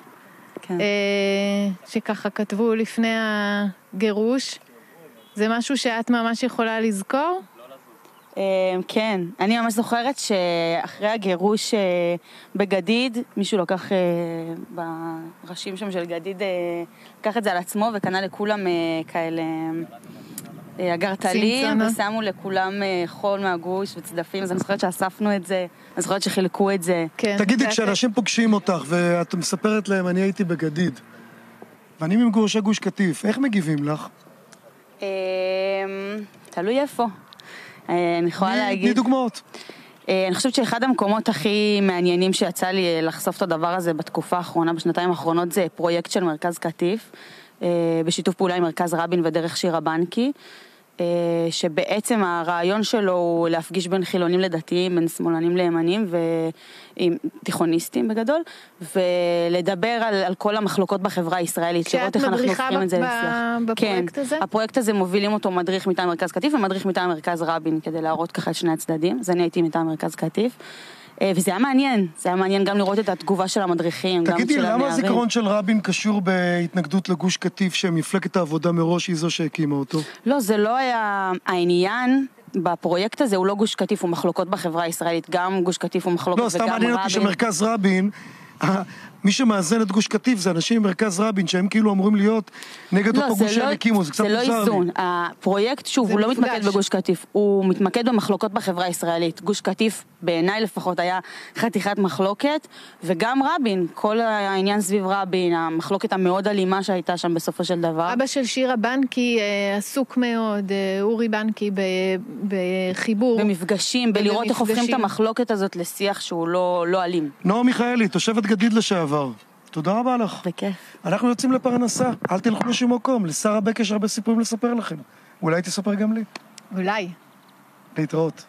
שככה כתבו לפני הגירוש. זה משהו שאת ממש יכולה לזכור? כן, אני ממש זוכרת שאחרי הגירוש בגדיד, מישהו לקח בראשים שם של גדיד, לקח את זה על עצמו וקנה לכולם כאלה אגרטלים, ושמו לכולם חול מהגוש וצדפים, אז אני זוכרת שאספנו את זה, אני זוכרת שחילקו את זה. תגידי, כשאנשים פוגשים אותך ואת מספרת להם, אני הייתי בגדיד, ואני ממגורשי גוש קטיף, איך מגיבים לך? תלוי איפה. אני יכולה להגיד... תני דוגמאות. אני חושבת שאחד המקומות הכי מעניינים שיצא לי לחשוף את הדבר הזה בתקופה האחרונה, בשנתיים האחרונות, זה פרויקט של מרכז קטיף, בשיתוף פעולה עם מרכז רבין ודרך שירה בנקי, שבעצם הרעיון שלו הוא להפגיש בין חילונים לדתיים, בין שמאלנים לימנים ועם תיכוניסטים בגדול, ולדבר על כל המחלוקות בחברה הישראלית, לראות איך אנחנו הופכים את זה לשיח. בפרויקט הזה? הפרויקט הזה מובילים אותו מדריך מטעם מרכז קטיף ומדריך מטעם מרכז רבין, כדי להראות ככה את שני הצדדים. אז אני הייתי מטעם מרכז קטיף. וזה היה מעניין, זה היה מעניין גם לראות את התגובה של המדריכים, גם של הנערים. תגידי, למה הזיכרון של רבין קשור בהתנגדות לגוש קטיף, שמפלגת העבודה מראש היא זו שהקימה אותו? לא, זה לא היה העניין. בפרויקט הזה הוא לא גוש קטיף, הוא מחלוקות בחברה הישראלית, גם גוש קטיף הוא מחלוקות וגם רבין. לא, סתם מעניין אותי שמרכז רבין, מי שמאזן את גוש קטיף זה אנשים ממרכז רבין, שהם כאילו אמורים להיות נגד אותו גוש שהם הקימו, זה קצת מוזר לי. זה לא איזון. הפרויקט, שוב, הוא לא מתמקד בגוש קטיף, הוא מתמקד במחלוקות בחברה הישראלית. גוש קטיף, בעיניי לפחות, היה חתיכת מחלוקת, וגם רבין, כל העניין סביב רבין, המחלוקת המאוד אלימה שהייתה שם בסופו של דבר. אבא של שירה בנקי עסוק מאוד, אורי בנקי, בחיבור. במפגשים, בלראות איך הופכים את המחלוקת הזאת לשיח שהוא לא אלים. נועה מיכאלי, תושבת גדיד לשעבר. תודה רבה לך. בכיף. אנחנו יוצאים לפרנסה, אל תלכו לשום מקום. לשרה בק יש הרבה סיפורים לספר לכם. אולי תספר גם לי. אולי. להתראות.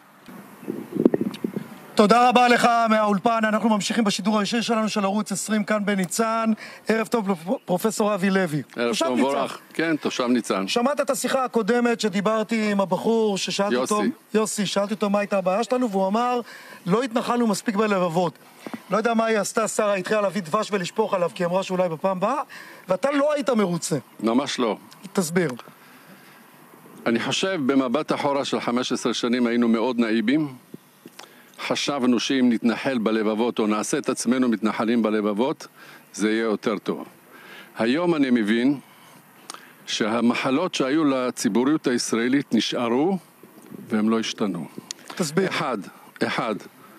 תודה רבה לך מהאולפן, אנחנו ממשיכים בשידור הישיר שלנו של ערוץ 20 כאן בניצן. ערב טוב לפרופסור אבי לוי. ערב טוב מבורך, כן, תושב ניצן. שמעת את השיחה הקודמת שדיברתי עם הבחור ששאלתי אותו, יוסי, שאלתי אותו מה הייתה הבעיה שלנו, והוא אמר, לא התנחלנו מספיק בלבבות. לא יודע מה היא עשתה, שרה התחילה להביא דבש ולשפוך עליו, כי אמרה שאולי בפעם הבאה, ואתה לא היית מרוצה. ממש לא. תסביר. אני חושב במבט אחורה של 15 שנים היינו מאוד נאיבים. חשבנו שאם נתנחל בלבבות או נעשה את עצמנו מתנחלים בלבבות, זה יהיה יותר טוב. היום אני מבין שהמחלות שהיו לציבוריות הישראלית נשארו והם לא השתנו. תסביר. אחד.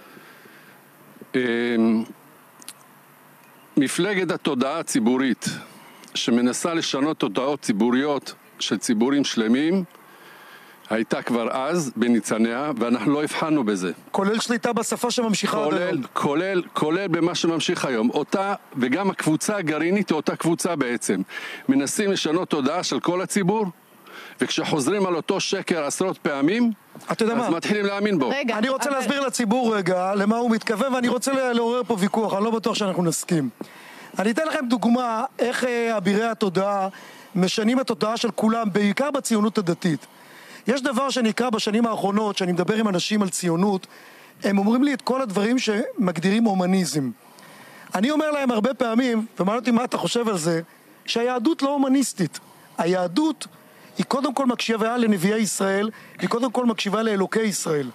מפלגת התודעה הציבורית שמנסה לשנות תודעות ציבוריות של ציבורים שלמים הייתה כבר אז בניצניה, ואנחנו לא הבחנו בזה. כולל שליטה בשפה שממשיכה עד היום. כולל במה שממשיך היום. אותה, וגם הקבוצה הגרעינית, אותה קבוצה בעצם. מנסים לשנות תודעה של כל הציבור, וכשחוזרים על אותו שקר עשרות פעמים, אז מתחילים להאמין בו. אני רוצה להסביר לציבור רגע למה הוא מתכוון, ואני רוצה לעורר פה ויכוח, אני לא בטוח שאנחנו נסכים. אני אתן לכם דוגמה איך אבירי התודעה משנים את התודעה של כולם, בעיקר בציונות הדתית. יש דבר שנקרא בשנים האחרונות, שאני מדבר עם אנשים על ציונות, הם אומרים לי את כל הדברים שמגדירים הומניזם. אני אומר להם הרבה פעמים, ומעניין אותי מה אתה חושב על זה, שהיהדות לא הומניסטית. היהדות היא קודם כל מקשיבה לנביאי ישראל, היא קודם כל מקשיבה לאלוקי ישראל.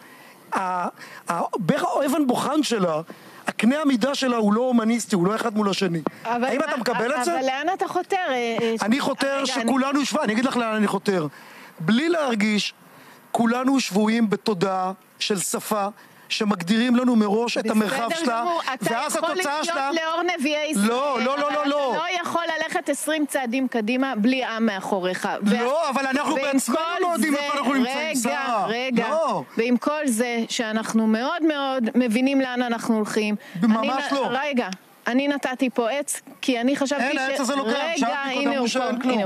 האבן בוחן שלה, הקנה המידה שלה הוא לא הומניסטי, הוא לא אחד מול השני. האם אתה מקבל את זה? אבל לאן אתה חותר? אני חותר שכולנו ישבה, אני אגיד לך לאן אני חותר. בלי להרגיש, כולנו שבויים בתודעה של שפה שמגדירים לנו מראש את המרחב שלה, ואז התוצאה שלה... אתה יכול לחיות לאור נביאי ישראל, לא. אתה לא יכול ללכת 20 צעדים קדימה בלי עם מאחוריך. לא, אבל אנחנו בעצמנו לא יודעים איפה אנחנו נמצאים, שרה. רגע, ועם כל זה שאנחנו מאוד מאוד מבינים לאן אנחנו הולכים. ממש לא. רגע, אני נתתי פה עץ, כי אני חשבתי אין, העץ הזה לא קיים, שאלתי קודם הוא שאין כלום.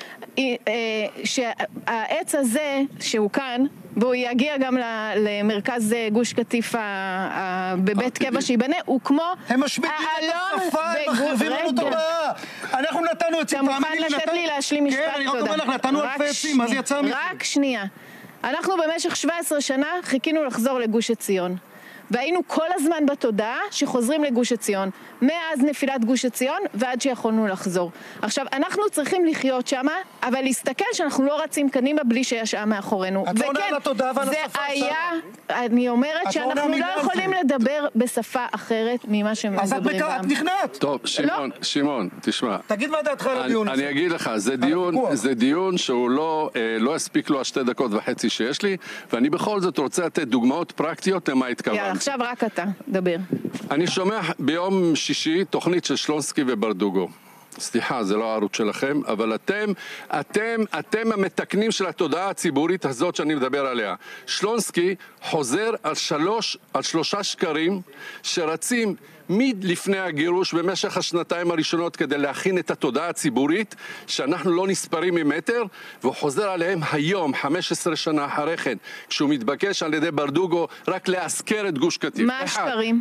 שהעץ הזה שהוא כאן והוא יגיע גם למרכז גוש קטיף בבית קבע שיבנה, הוא כמו הם משמידים את השפה, הם מחריבים לנו את הבאה. אנחנו נתנו עצים, אתה מוכן לתת לי להשלים משפט? כן, אני רק אומר לך, נתנו אלפי עצים, מה זה יצא מזה? רק שנייה. אנחנו במשך 17 שנה חיכינו לחזור לגוש עציון, והיינו כל הזמן בתודעה שחוזרים לגוש עציון, מאז נפילת גוש עציון ועד שיכולנו לחזור. עכשיו, אנחנו צריכים לחיות שמה, אבל להסתכל שאנחנו לא רצים קדימה בלי שיש עם מאחורינו. את לא עונה על התודעה ועל השפה שמה. אני אומרת שאנחנו לא יכולים לדבר בשפה אחרת ממה שמדברים גם. אז את נכנעת. טוב, שמעון, תשמע. תגיד מה דעתך על הדיון הזה. אני אגיד לך, זה דיון שהוא לא הספיק לו 2.5 דקות שיש לי, ואני בכל זאת רוצה לתת דוגמאות פרקטיות למה התכוונתי. עכשיו רק אתה, דבר. אני שומע ביום שישי תוכנית של שלונסקי וברדוגו. סליחה, זה לא הערוץ שלכם, אבל אתם המתקנים של התודעה הציבורית הזאת שאני מדבר עליה. שלונסקי חוזר על 3 שקרים שרצים מלפני הגירוש במשך השנתיים הראשונות כדי להכין את התודעה הציבורית שאנחנו לא נספרים ממטר, והוא חוזר עליהם היום 15 שנה אחרי כן כשהוא מתבקש על ידי ברדוגו רק להזכר את גוש קטיף. מה השקרים?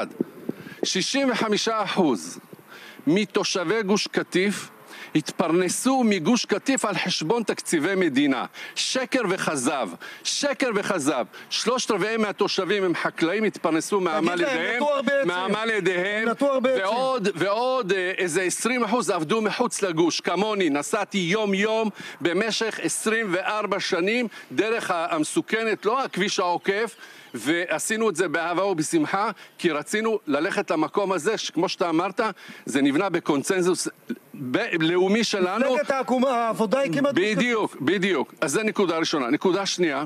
65% מתושבי גוש קטיף התפרנסו מגוש קטיף על חשבון תקציבי מדינה. שקר וחזב, שקר וחזב. 3/4 מהתושבים הם חקלאים, התפרנסו מעמל ידיהם, ועוד איזה 20% עבדו מחוץ לגוש. כמוני, נסעתי יום במשך 24 שנים דרך המסוכנת, לא הכביש העוקף, ועשינו את זה באהבה ובשמחה, כי רצינו ללכת למקום הזה, שכמו שאתה אמרת, זה נבנה בקונצנזוס לאומי שלנו. מפלגת העבודה היא כמעט... בדיוק. אז זה נקודה ראשונה. נקודה שנייה,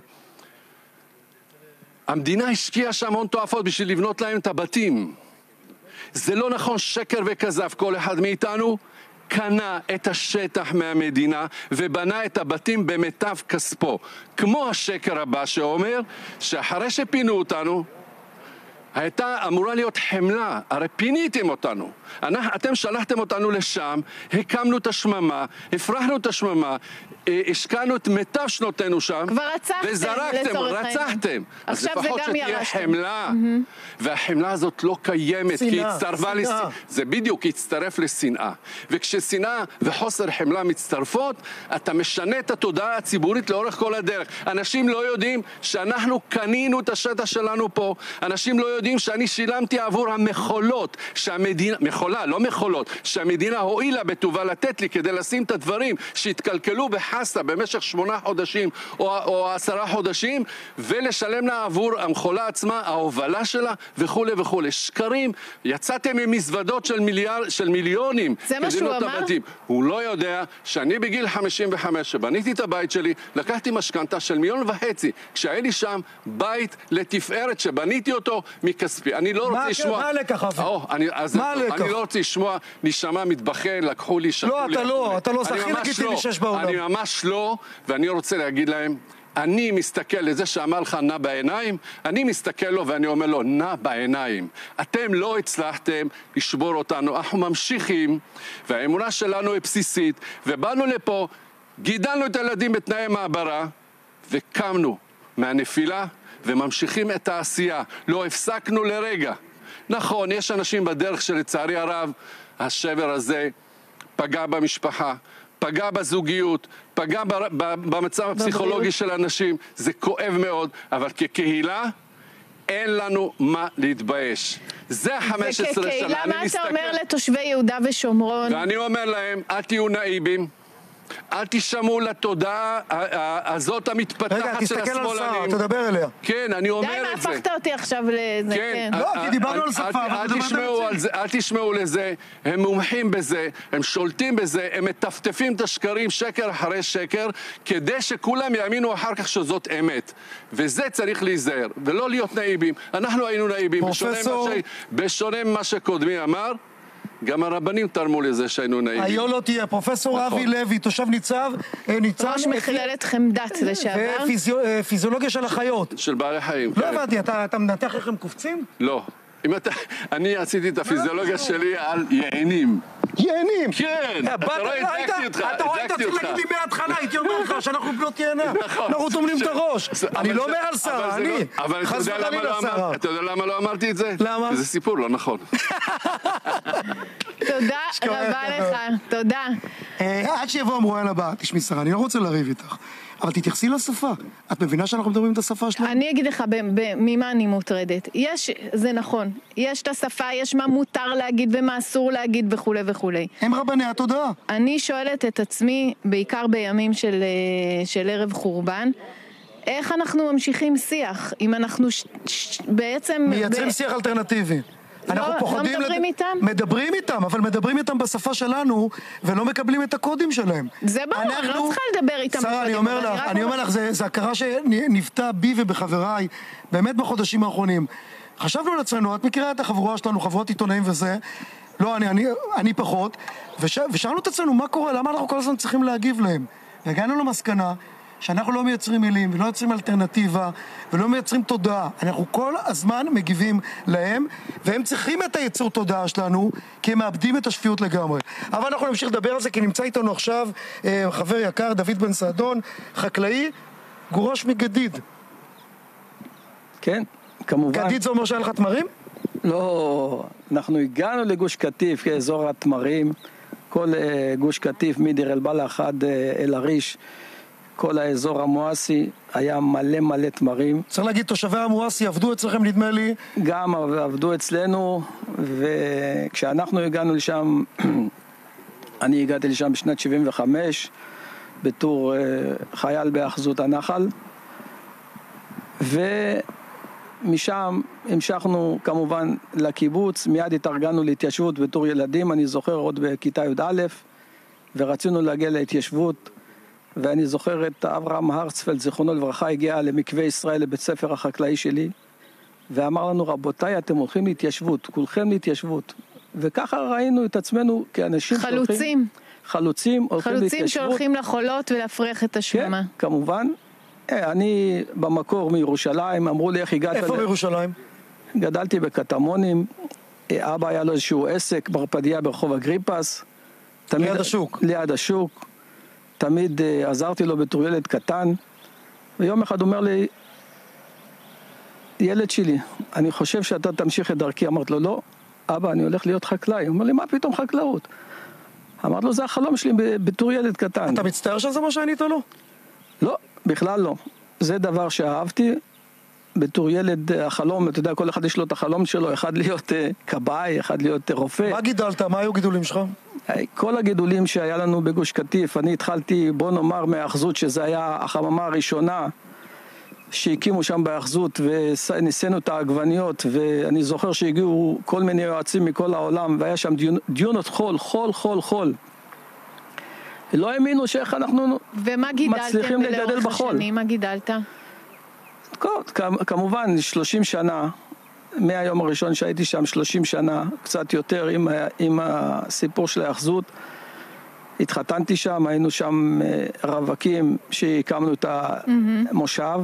המדינה השקיעה שם הון תועפות בשביל לבנות להם את הבתים. זה לא נכון, שקר וכזב. כל אחד מאיתנו קנה את השטח מהמדינה ובנה את הבתים במיטב כספו. כמו השקר הבא שאומר שאחרי שפינו אותנו, הייתה אמורה להיות חמלה, הרי פיניתם אותנו. אתם שלחתם אותנו לשם, הקמנו את השממה, הפרחנו את השממה, השקענו את מיטב שנותינו שם, כבר רצחתם. אז לפחות שתהיה חמלה. והחמלה הזאת לא קיימת, כי הצטרפה לשנאה. זה בדיוק, הצטרף לשנאה. וכששנאה וחוסר חמלה מצטרפות, אתה משנה את התודעה הציבורית לאורך כל הדרך. אנשים לא יודעים שאנחנו קנינו את השטח שלנו פה. אנשים לא יודעים שאני שילמתי עבור המחולות, שהמדינה הועילה בטובה לתת לי כדי לשים את הדברים שהתקלקלו ב1 חסה במשך 8 חודשים או 10 חודשים, ולשלם לה עבור המחולה עצמה, ההובלה שלה וכו' וכו'. שקרים, יצאתם עם מזוודות של מיליונים. זה מה שהוא אמר? הוא לא יודע שאני בגיל 55, שבניתי את הבית שלי, לקחתי משכנתה של 1.5 מיליון, כשהיה לי שם בית לתפארת שבניתי אותו מכספי. אני לא רוצה לשמוע... מה הלקח אבי? אני לא רוצה לשמוע נשמה מתבחן, לקחו לי, שקו לי. לא, אתה לא, זה הכי לגיטימי שיש בעולם. אני ממש לא, ואני רוצה להגיד להם, אני מסתכל לזה שאמר לך נע בעיניים, אני מסתכל לו ואני אומר לו נע בעיניים. אתם לא הצלחתם לשבור אותנו, אנחנו ממשיכים, והאמונה שלנו היא בסיסית, ובאנו לפה, גידלנו את הילדים בתנאי מעברה, וקמנו מהנפילה וממשיכים את העשייה. לא הפסקנו לרגע. נכון, יש אנשים בדרך שלצערי הרב, השבר הזה פגע במשפחה, פגע בזוגיות, פגע במצב הפסיכולוגי של אנשים, זה כואב מאוד, אבל כקהילה אין לנו מה להתבייש. זה 15 שנה. וכקהילה, מה אתה אומר לתושבי יהודה ושומרון? ואני אומר להם, אל תהיו נאיבים, אל תשמעו לתודעה הזאת המתפתחת של השמאלנים. רגע, תסתכל על שרה, תדבר אליה. כן, אני אומר את זה. די, מה הפכת אותי עכשיו לזה, כן. לא, כי דיברנו על שפה. אל תשמעו לזה, הם מומחים בזה, הם שולטים בזה, הם מטפטפים את השקרים שקר אחרי שקר, כדי שכולם יאמינו אחר כך שזאת אמת. וזה צריך להיזהר, ולא להיות נאיבים. אנחנו היינו נאיבים, בשונה ממה שקודמי אמר, גם הרבנים תרמו לזה שהיינו נאיבים. היו לא תהיה, פרופסור אבי לוי, תושב ניצב, ראש מכללת חמדת לשעבר. ופיזיולוגיה של החיות. של בעלי חיים. לא הבנתי, אתה מנתח איך הם קופצים? לא. אני עשיתי את הפיזיולוגיה שלי על יענים. יענים? כן, אתה רואה, הדקתי אותך. אתה רואה, אתה צריך להגיד לי מההתחלה, הייתי אומר לך שאנחנו בנות יענה. אנחנו טומנים את הראש. אני לא אומר על שרה, אני. חס וחלילה שרה. אתה יודע למה לא אמרתי את זה? למה? זה סיפור לא נכון. תודה רבה לך, תודה. עד שיבוא המרואיין הבא, תשמעי שרה, אני לא רוצה לריב איתך. אבל תתייחסי לשפה. את מבינה שאנחנו מדברים את השפה שלנו? אני אגיד לך ממה אני מוטרדת. זה נכון, יש את השפה, יש מה מותר להגיד ומה אסור להגיד וכו' וכו'. הם רבני התודעה. אני שואלת את עצמי, בעיקר בימים של ערב חורבן, איך אנחנו ממשיכים שיח? אם אנחנו בעצם... מייצרים שיח אלטרנטיבי. אנחנו פוחדים... לא מדברים איתם? מדברים איתם, אבל מדברים איתם בשפה שלנו, ולא מקבלים את הקודים שלהם. זה ברור, אני לא צריכה לדבר איתם. שרה, אני אומר לך, זה הכרה שנפתה בי ובחבריי, באמת בחודשים האחרונים. חשבנו על עצמנו, את מכירה את החבורה שלנו, חברות עיתונאים וזה, לא, אני פחות, ושאלנו את עצמנו, מה קורה, למה אנחנו כל הזמן צריכים להגיב להם? והגענו למסקנה, שאנחנו לא מייצרים מילים, ולא מייצרים אלטרנטיבה, ולא מייצרים תודעה. אנחנו כל הזמן מגיבים להם, והם צריכים את היצור תודעה שלנו, כי הם מאבדים את השפיות לגמרי. אבל אנחנו נמשיך לדבר על זה, כי נמצא איתנו עכשיו חבר יקר, דוד בן סעדון, חקלאי, גורש מגדיד. כן, כמובן. גדיד זה אומר שהיה לך תמרים? לא, אנחנו הגענו לגוש קטיף, כאזור התמרים, כל גוש קטיף, מדיר אל בלח עד אל הריש, כל האזור המואסי היה מלא מלא תמרים. צריך להגיד, תושבי המואסי עבדו אצלכם, נדמה לי? גם עבדו אצלנו, וכשאנחנו הגענו לשם, אני הגעתי לשם בשנת 75, בתור חייל באחזות הנחל, ומשם המשכנו כמובן לקיבוץ, מיד התארגנו להתיישבות בתור ילדים, אני זוכר עוד בכיתה י"א, ורצינו להגיע להתיישבות, ואני זוכר את אברהם הרצפלד, זיכרונו לברכה, הגיע למקווה ישראל, לבית ספר החקלאי שלי, ואמר לנו, רבותיי, אתם הולכים להתיישבות, כולכם להתיישבות. וככה ראינו את עצמנו כאנשים חלוצים. חלוצים, הולכים להתיישבות. חלוצים שהולכים לחולות ולהפריח את השממה. כן, כמובן. אני במקור מירושלים, אמרו לי איך הגעת... איפה בירושלים? גדלתי בקטמונים, אבא היה לו איזשהו עסק, ברפדיה ברחוב אגריפס. ליד השוק. ליד השוק. תמיד עזרתי לו בתור ילד קטן, ויום אחד אומר לי, ילד שלי, אני חושב שאתה תמשיך את דרכי. אמרת לו, לא, אבא, אני הולך להיות חקלאי. הוא אומר לי, מה פתאום חקלאות? אמרת לו, זה החלום שלי בתור ילד קטן. אתה מצטער שזה מה שענית לו? לא, בכלל לא. זה דבר שאהבתי. בתור ילד החלום, אתה יודע, כל אחד יש לו את החלום שלו, אחד להיות כבאי, אחד להיות רופא. מה גידלת? מה היו גידולים שלך? כל הגידולים שהיה לנו בגוש קטיף, אני התחלתי, בוא נאמר, מהאחזות, שזה היה החממה הראשונה שהקימו שם באחזות, וניסינו את העגבניות, ואני זוכר שהגיעו כל מיני יועצים מכל העולם, והיה שם דיונות חול. לא האמינו שאיך אנחנו מצליחים לגדל בחול. מה גידלת? כמובן 30 שנה, מהיום הראשון שהייתי שם 30 שנה, קצת יותר עם הסיפור של האחזות. התחתנתי שם, היינו שם רווקים שהקמנו את המושב,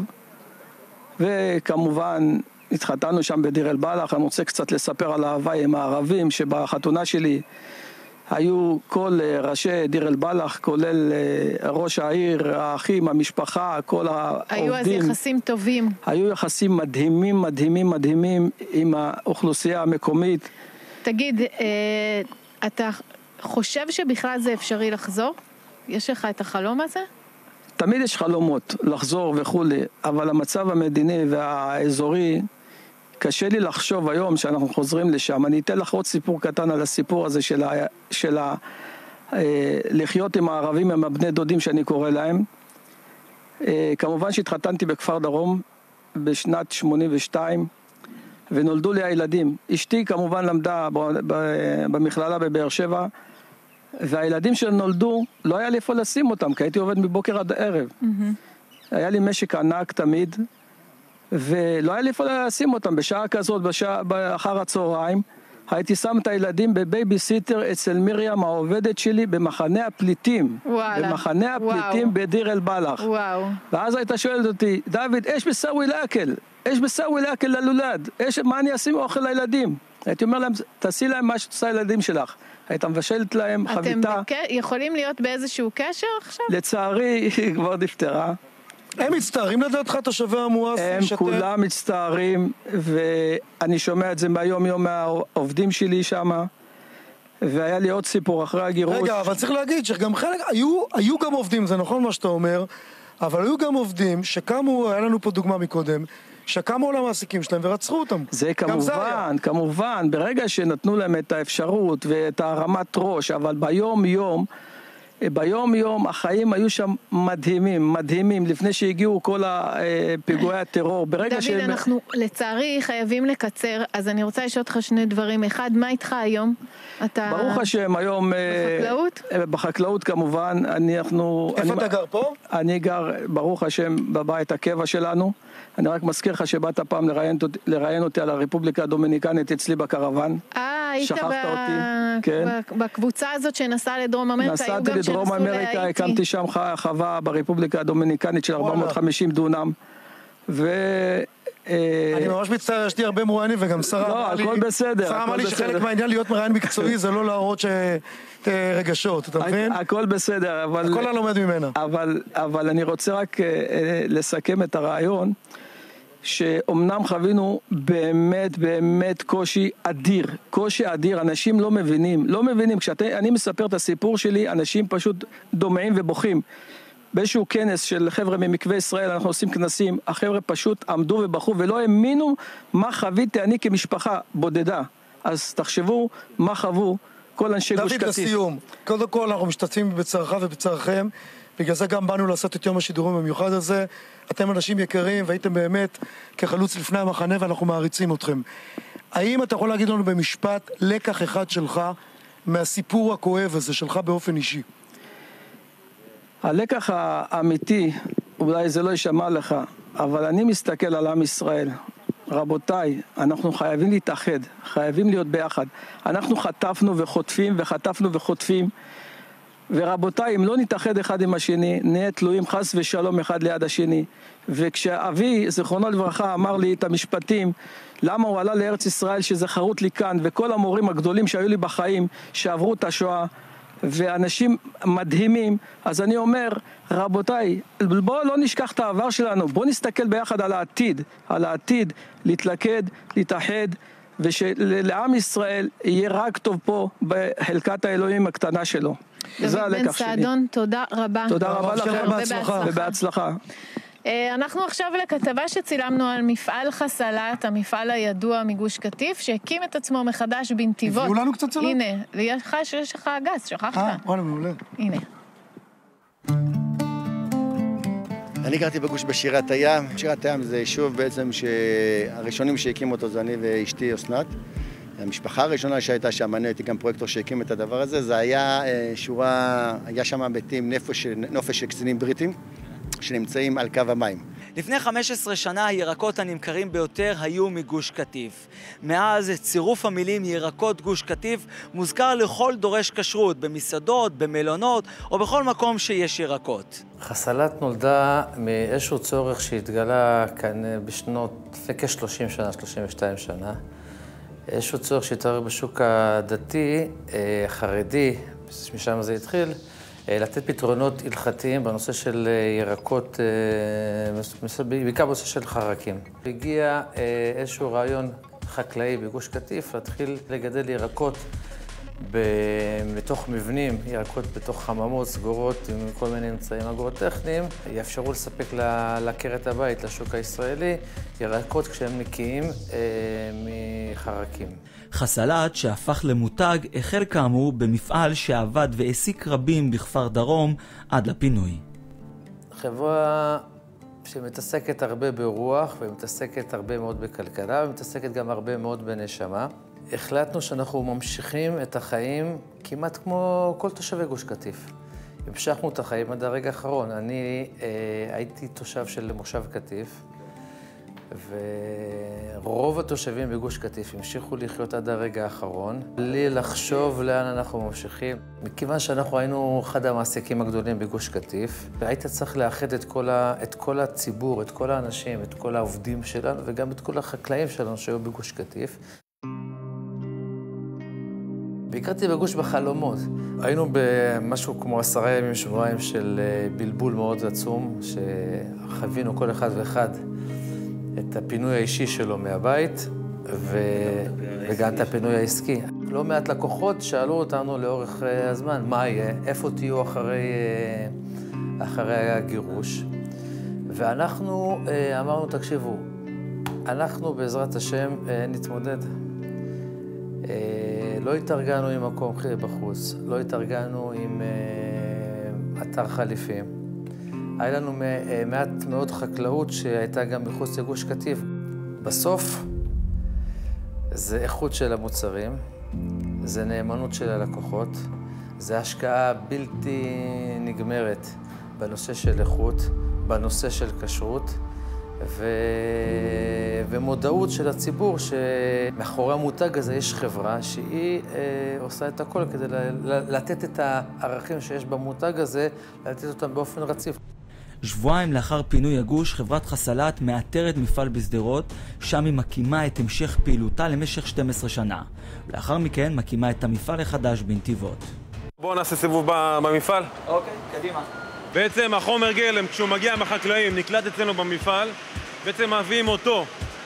וכמובן התחתנו שם בדיר אל בלח. אני רוצה קצת לספר על ההוואי עם הערבים, שבחתונה שלי היו כל ראשי דיר אל בלח, כולל ראש העיר, האחים, המשפחה, כל העובדים. היו אז יחסים טובים. היו יחסים מדהימים עם האוכלוסייה המקומית. תגיד, אתה חושב שבכלל זה אפשרי לחזור? יש לך את החלום הזה? תמיד יש חלומות לחזור וכולי, אבל המצב המדיני והאזורי, קשה לי לחשוב היום שאנחנו חוזרים לשם. אני אתן לך עוד סיפור קטן על הסיפור הזה של לחיות עם הערבים, עם הבני דודים שאני קורא להם. כמובן שהתחתנתי בכפר דרום בשנת 82, ונולדו לי הילדים. אשתי כמובן למדה במכללה בבאר שבע, והילדים שנולדו, לא היה לי איפה לשים אותם, כי הייתי עובד מבוקר עד ערב. היה לי משק ענק תמיד, ולא היה לי איפה לשים אותם. בשעה כזאת, אחר הצהריים, הייתי שם את הילדים בבייביסיטר אצל מרים, העובדת שלי, במחנה הפליטים. וואלה. במחנה הפליטים בדיר אל בלח. וואו. ואז הייתה שואלת אותי, דוד, יש בסאווי לאקל? יש בסאווי לאקל ללולד? מה אני אשים אוכל לילדים? הייתי אומר להם, תעשי להם מה שתעשה לילדים שלך. הייתה מבשלת להם חביתה. אתם יכולים להיות באיזשהו קשר עכשיו? לצערי, היא כבר נפטרה. הם מצטערים לדעתך תושבי המואס? הם כולם מצטערים, ואני שומע את זה מהיום יום מהעובדים שלי שם, והיה לי עוד סיפור אחרי הגירוש. רגע, אבל צריך להגיד שגם חלק, היו גם עובדים, זה נכון מה שאתה אומר, אבל היו גם עובדים שקמו, היה לנו פה דוגמה מקודם, שקמו על המעסיקים שלהם ורצחו אותם. זה כמובן, ברגע שנתנו להם את האפשרות ואת הרמת ראש, אבל ביום יום החיים היו שם מדהימים, לפני שהגיעו כל פיגועי הטרור. דוד, אנחנו לצערי חייבים לקצר, אז אני רוצה לשאול אותך שני דברים. אחד, מה איתך היום? ברוך השם, היום... בחקלאות? בחקלאות כמובן. איפה אתה גר פה? אני גר, ברוך השם, בבית הקבע שלנו. אני רק מזכיר לך שבאת פעם לראיין אותי על הרפובליקה הדומיניקנית אצלי בקרוון. היית בקבוצה הזאת שנסעה לדרום אמריקה? נסעתי לדרום אמריקה, הקמתי שם חווה ברפובליקה הדומיניקנית של 450 דונם. אני ממש מצטער, יש לי הרבה מרואיינים, וגם שרה אמרה לי שחלק מהעניין להיות מראיין מקצועי זה לא להראות רגשות, אתה מבין? הכל בסדר, הכל הלומד ממנה. אבל אני רוצה רק לסכם את הרעיון, שאומנם חווינו באמת קושי אדיר, אנשים לא מבינים, כשאני מספר את הסיפור שלי, אנשים פשוט דומעים ובוכים. באיזשהו כנס של חבר'ה ממקווה ישראל, אנחנו עושים כנסים, החבר'ה פשוט עמדו ובכו ולא האמינו מה חוויתי אני כמשפחה בודדה. אז תחשבו מה חוו כל אנשי גוש קטיף. דוד, לסיום, קודם כל אנחנו משתתפים בצערך ובצערכם, בגלל זה גם באנו לעשות את יום השידורים במיוחד הזה. אתם אנשים יקרים והייתם באמת כחלוץ לפני המחנה ואנחנו מעריצים אתכם. האם אתה יכול להגיד לנו במשפט לקח אחד שלך מהסיפור הכואב הזה שלך באופן אישי? הלקח האמיתי, אולי זה לא יישמע לך, אבל אני מסתכל על עם ישראל. רבותיי, אנחנו חייבים להתאחד, חייבים להיות ביחד. אנחנו חטפנו וחוטפים, ורבותיי, אם לא נתאחד אחד עם השני, נהיה תלויים חס ושלום אחד ליד השני. וכשאבי, זכרונו לברכה, אמר לי את המשפטים, למה הוא עלה לארץ ישראל שזה חרוט לי כאן, וכל המורים הגדולים שהיו לי בחיים, שעברו את השואה, ואנשים מדהימים, אז אני אומר, רבותיי, בואו לא נשכח את העבר שלנו, בואו נסתכל ביחד על העתיד, להתלכד, להתאחד, ושלעם ישראל יהיה רק טוב פה בחלקת האלוהים הקטנה שלו. דוד בן סעדון, תודה רבה. תודה רבה לכם, ובהצלחה. אנחנו עכשיו לכתבה שצילמנו על מפעל חסלת, המפעל הידוע מגוש קטיף, שהקים את עצמו מחדש בנתיבות. הביאו לנו קצת סלט? הנה, יש לך גז, שכחת. וואלה, מעולה. הנה. אני גרתי בגוש בשירת הים. שירת הים זה יישוב בעצם שהראשונים שהקימו אותו זה אני ואשתי אסנת. המשפחה הראשונה שהייתה שם, אני הייתי גם פרויקטור שהקים את הדבר הזה, זה היה היה שם ביתים נופש של קצינים בריטים שנמצאים על קו המים. לפני 15 שנה הירקות הנמכרים ביותר היו מגוש קטיף. מאז צירוף המילים ירקות גוש קטיף מוזכר לכל דורש כשרות, במסעדות, במלונות או בכל מקום שיש ירקות. חסלת נולדה מאיזשהו צורך שהתגלה כאן בשנות, לפני כ-30 שנה, 32 שנה. איזשהו צורך שהתעורר בשוק הדתי, חרדי, משם זה התחיל, לתת פתרונות הלכתיים בנושא של ירקות, בעיקר בנושא של חרקים. הגיע איזשהו רעיון חקלאי בגוש קטיף, להתחיל לגדל ירקות בתוך מבנים, ירקות בתוך חממות סגורות עם כל מיני אמצעים אגרוטכניים, יאפשרו לספק לעקרת הבית, לשוק הישראלי, ירקות כשהם נקיים מחרקים. חסלת, שהפך למותג, החל כאמור במפעל שעבד והעסיק רבים בכפר דרום עד לפינוי. חברה שמתעסקת הרבה ברוח ומתעסקת הרבה מאוד בכלכלה ומתעסקת גם הרבה מאוד בנשמה. החלטנו שאנחנו ממשיכים את החיים כמעט כמו כל תושבי גוש קטיף. המשכנו את החיים עד הרגע האחרון. אני הייתי תושב של מושב קטיף, ורוב התושבים בגוש קטיף המשיכו לחיות עד הרגע האחרון, בלי לחשוב לאן אנחנו ממשיכים. מכיוון שאנחנו היינו אחד המעסיקים הגדולים בגוש קטיף, והיית צריך לאחד את כל הציבור, את כל האנשים, את כל העובדים שלנו, וגם את כל החקלאים שלנו שהיו בגוש קטיף. ביקרתי בגוש בחלומות. היינו במשהו כמו 10 ימים, שבועיים של בלבול מאוד עצום, שחווינו כל אחד ואחד את הפינוי האישי שלו מהבית, וגם את הפינוי העסקי. לא מעט לקוחות שאלו אותנו לאורך הזמן, מה יהיה, איפה תהיו אחרי הגירוש. ואנחנו אמרנו, תקשיבו, אנחנו בעזרת השם נתמודד. לא התארגנו עם מקום בחוץ, לא התארגנו עם אתר חליפים. היה לנו מעט מאוד חקלאות שהייתה גם מחוץ לגוש קטיף. בסוף זה איכות של המוצרים, זה נאמנות של הלקוחות, זה השקעה בלתי נגמרת בנושא של איכות, בנושא של כשרות, ומודעות של הציבור שמאחורי המותג הזה יש חברה שהיא עושה את הכל כדי לתת את הערכים שיש במותג הזה, לתת אותם באופן רציף. שבועיים לאחר פינוי הגוש, חברת חסלת מאתרת מפעל בשדרות, שם היא מקימה את המשך פעילותה למשך 12 שנה. לאחר מכן מקימה את המפעל החדש בנתיבות. בואו נעשה סיבוב במפעל. אוקיי, קדימה. בעצם החומר גלם, כשהוא מגיע מהחקלאים, נקלט אצלנו במפעל, בעצם מביאים אותו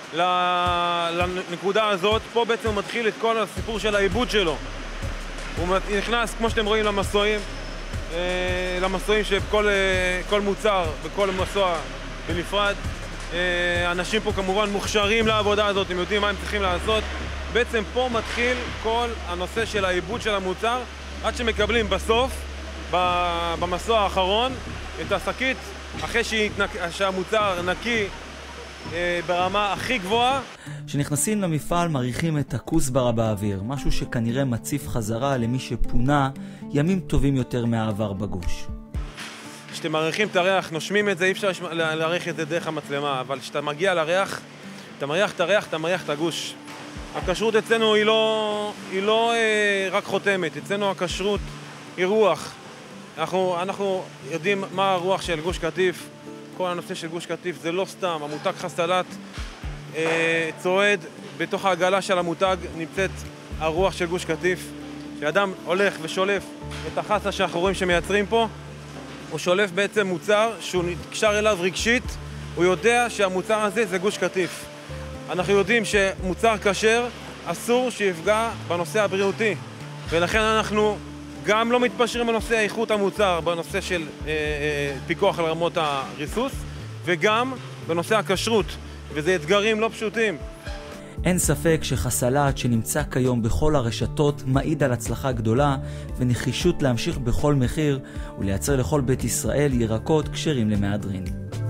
לנקודה הזאת. פה בעצם הוא מתחיל את כל הסיפור של העיבוד שלו. הוא נכנס, כמו שאתם רואים, למסועים שכל מוצר וכל מסוע בנפרד. אנשים פה כמובן מוכשרים לעבודה הזאת, הם יודעים מה הם צריכים לעשות. בעצם פה מתחיל כל הנושא של העיבוד של המוצר, עד שמקבלים בסוף, במסוע האחרון, את השקית, אחרי שהמוצר נקי ברמה הכי גבוהה. כשנכנסים למפעל מריחים את הכוסברה באוויר, משהו שכנראה מציף חזרה למי שפונה ימים טובים יותר מהעבר בגוש. כשאתם מריחים את הריח, נושמים את זה, אי אפשר להריח את זה דרך המצלמה, אבל כשאתה מגיע לריח, אתה מריח את הריח, אתה מריח את הגוש. הכשרות אצלנו היא לא רק חותמת, אצלנו הכשרות היא רוח. אנחנו יודעים מה הרוח של גוש קטיף. כל הנושא של גוש קטיף זה לא סתם, המותג חסלת צועד, בתוך העגלה של המותג נמצאת הרוח של גוש קטיף. כשאדם הולך ושולף את החסה שאנחנו רואים שמייצרים פה, הוא שולף בעצם מוצר שהוא נקשר אליו רגשית, הוא יודע שהמוצר הזה זה גוש קטיף. אנחנו יודעים שמוצר כשר אסור שיפגע בנושא הבריאותי, ולכן אנחנו גם לא מתפשרים בנושא איכות המוצר, בנושא של פיקוח על רמות הריסוס, וגם בנושא הכשרות, וזה אתגרים לא פשוטים. אין ספק שחסלת שנמצא כיום בכל הרשתות מעיד על הצלחה גדולה ונחישות להמשיך בכל מחיר ולייצר לכל בית ישראל ירקות כשרים למהדרין.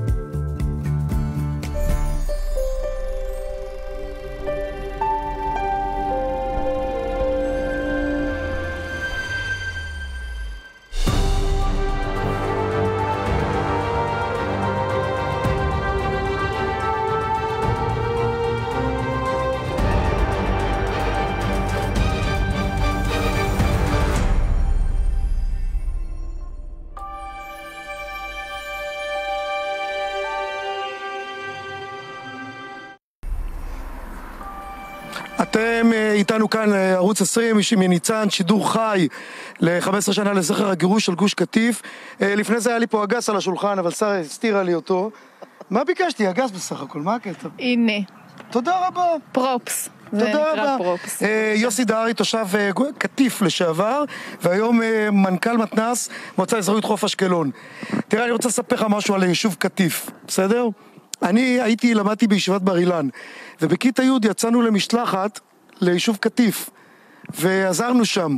אתם איתנו כאן ערוץ 20 מניצן, שידור חי ל-15 שנה לזכר הגירוש של גוש קטיף. לפני זה היה לי פה אגס על השולחן, אבל שרה הסתירה לי אותו. מה ביקשתי? אגס בסך הכל, מה הקטע? הנה. תודה רבה. פרופס. תודה רבה. יוסי דהרי, תושב קטיף לשעבר, והיום מנכ"ל מתנ"ס, מועצה אזורית חוף אשקלון. תראה, אני רוצה לספר לך משהו על היישוב קטיף, בסדר? אני למדתי בישיבת בר אילן, ובכיתה י' יצאנו למשלחת ליישוב קטיף, ועזרנו שם.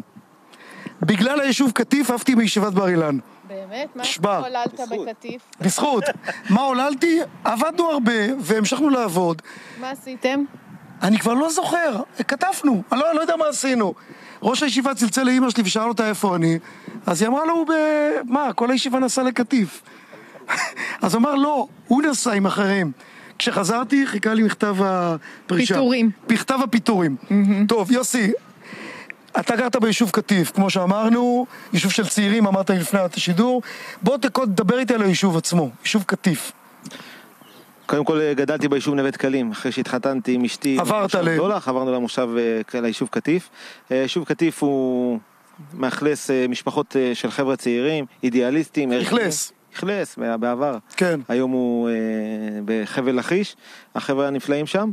בגלל היישוב קטיף עפתי בישיבת בר אילן. באמת? מה עוללת בקטיף? בזכות. מה עוללתי? עבדנו הרבה, והמשכנו לעבוד. מה עשיתם? אני כבר לא זוכר, כתפנו, אני לא יודע מה עשינו. ראש הישיבה צלצל לאמא שלי ושאל אותה איפה אני, אז היא אמרה לו, מה, כל הישיבה נסע לקטיף. אז אמר, לא, הוא נסע עם אחרים. כשחזרתי, חיכה לי מכתב הפרישה. פיתורים. מכתב הפיתורים. טוב, יוסי, אתה גרת ביישוב קטיף, כמו שאמרנו, יישוב של צעירים, אמרת לי לפני השידור. בוא תדבר איתי על היישוב עצמו, יישוב קטיף. קודם כל גדלתי ביישוב נווה דקלים, אחרי שהתחתנתי עם אשתי. עברנו למושב ליישוב קטיף. יישוב קטיף הוא מאכלס משפחות של חבר'ה צעירים, אידיאליסטים. אכלס בעבר. כן. היום הוא בחבל לכיש, החבר'ה הנפלאים שם,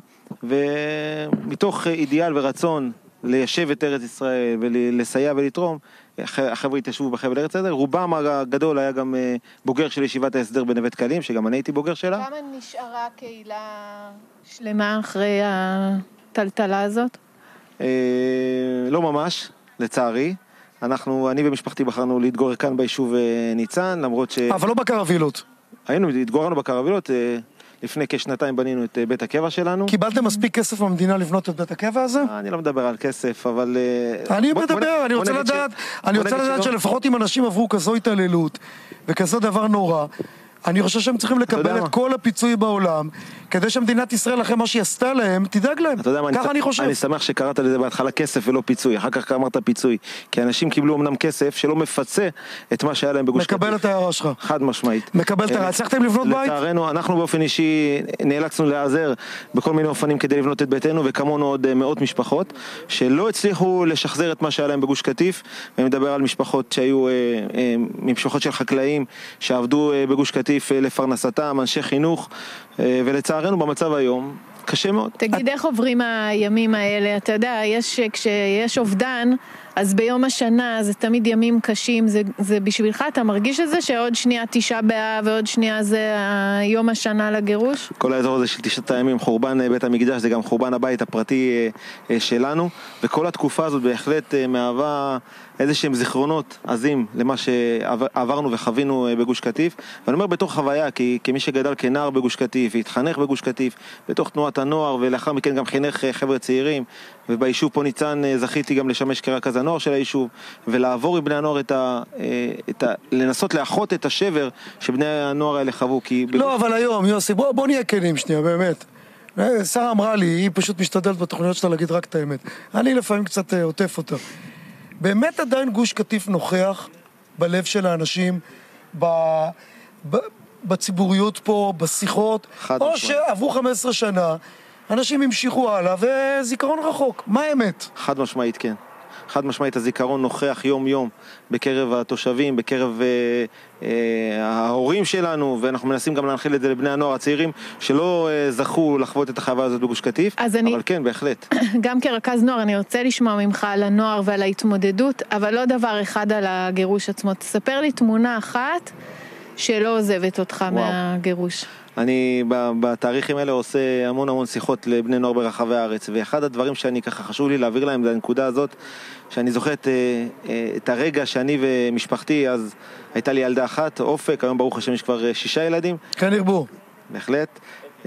ומתוך אידיאל ורצון ליישב את ארץ ישראל ולסייע ולתרום, החבר'ה התיישבו בחבל ארץ הזה. רובם הגדול היה גם בוגר של ישיבת ההסדר בנווה דקלים, שגם אני הייתי בוגר שלה. כמה נשארה קהילה שלמה אחרי הטלטלה הזאת? לא ממש, לצערי. אני ומשפחתי בחרנו להתגורר כאן ביישוב ניצן, למרות ש... אבל לא בקרווילות. התגוררנו בקרווילות, לפני כשנתיים בנינו את בית הקבע שלנו. קיבלתם מספיק כסף במדינה לבנות את בית הקבע הזה? אני לא מדבר על כסף, אבל... אני רוצה לדעת שלפחות אם אנשים עברו כזו התעללות וכזה דבר נורא, אני חושב שהם צריכים לקבל את כל הפיצוי בעולם, כדי שמדינת ישראל, אחרי מה שהיא עשתה להם, תדאג להם. ככה אני חושב. אני שמח שקראת לזה בהתחלה כסף ולא פיצוי, אחר כך אמרת פיצוי, כי אנשים קיבלו אמנם כסף שלא מפצה את מה שהיה להם בגוש קטיף. מקבל את ההערה שלך. חד משמעית. מקבל את ההערה. הצלחתם לבנות בית? לצערנו, אנחנו באופן אישי נאלצנו להיעזר בכל מיני אופנים כדי לבנות את ביתנו, וכמונו עוד מאות משפחות שלא הצליחו לשחזר את מה שהיה להם בגוש קטיף. ואני מדבר על משפחות שהיו ממשפחות של חקלאים שעבדו בגוש קטיף לפרנסתם, אנשי חינוך, ולצערנו במצב היום קשה מאוד. תגיד, איך עוברים הימים האלה? אתה יודע, כשיש אובדן, אז ביום השנה זה תמיד ימים קשים, זה בשבילך, אתה מרגיש את זה שעוד שנייה 9 באב ועוד שנייה זה יום השנה לגירוש? כל האזור הזה של 9 הימים, חורבן בית המקדש, זה גם חורבן הבית הפרטי שלנו, וכל התקופה הזאת בהחלט מהווה איזה שהם זיכרונות עזים למה שעברנו וחווינו בגוש קטיף. ואני אומר בתוך חוויה, כי כמי שגדל כנער בגוש קטיף, התחנך בגוש קטיף, בתוך תנועת הנוער, ולאחר מכן גם חינך חבר'ה צעירים, וביישוב פה ניצן זכיתי גם לשמש כרכז הנוער של היישוב, ולעבור עם בני הנוער לנסות לאחות את השבר שבני הנוער האלה חוו. לא, אבל היום, יוסי, בוא נהיה כנים שנייה, באמת. שרה אמרה לי, היא פשוט משתדלת בתוכניות שלה להגיד רק את האמת. אני לפעמים קצת עוטף אותה. באמת עדיין גוש קטיף נוכח בלב של האנשים, בציבוריות פה, בשיחות, או שעברו 15 שנה, אנשים המשיכו הלאה וזיכרון רחוק. מה האמת? חד משמעית, כן. חד משמעית הזיכרון נוכח יום יום בקרב התושבים, בקרב ההורים שלנו, ואנחנו מנסים גם להנחיל את זה לבני הנוער הצעירים שלא זכו לחוות את החוויה הזאת בגוש קטיף, אבל כן, בהחלט. גם כרכז נוער אני רוצה לשמוע ממך על הנוער ועל ההתמודדות, אבל לא דבר אחד על הגירוש עצמו. תספר לי תמונה אחת שלא עוזבת אותך מהגירוש? אני בתאריכים האלה עושה המון שיחות לבני נוער ברחבי הארץ, ואחד הדברים שאני ככה חשוב לי להעביר להם זה הנקודה הזאת, שאני זוכר את הרגע שאני ומשפחתי, אז הייתה לי ילדה אחת, אופק, היום ברוך השם יש כבר 6 ילדים. כן ירבו. בהחלט.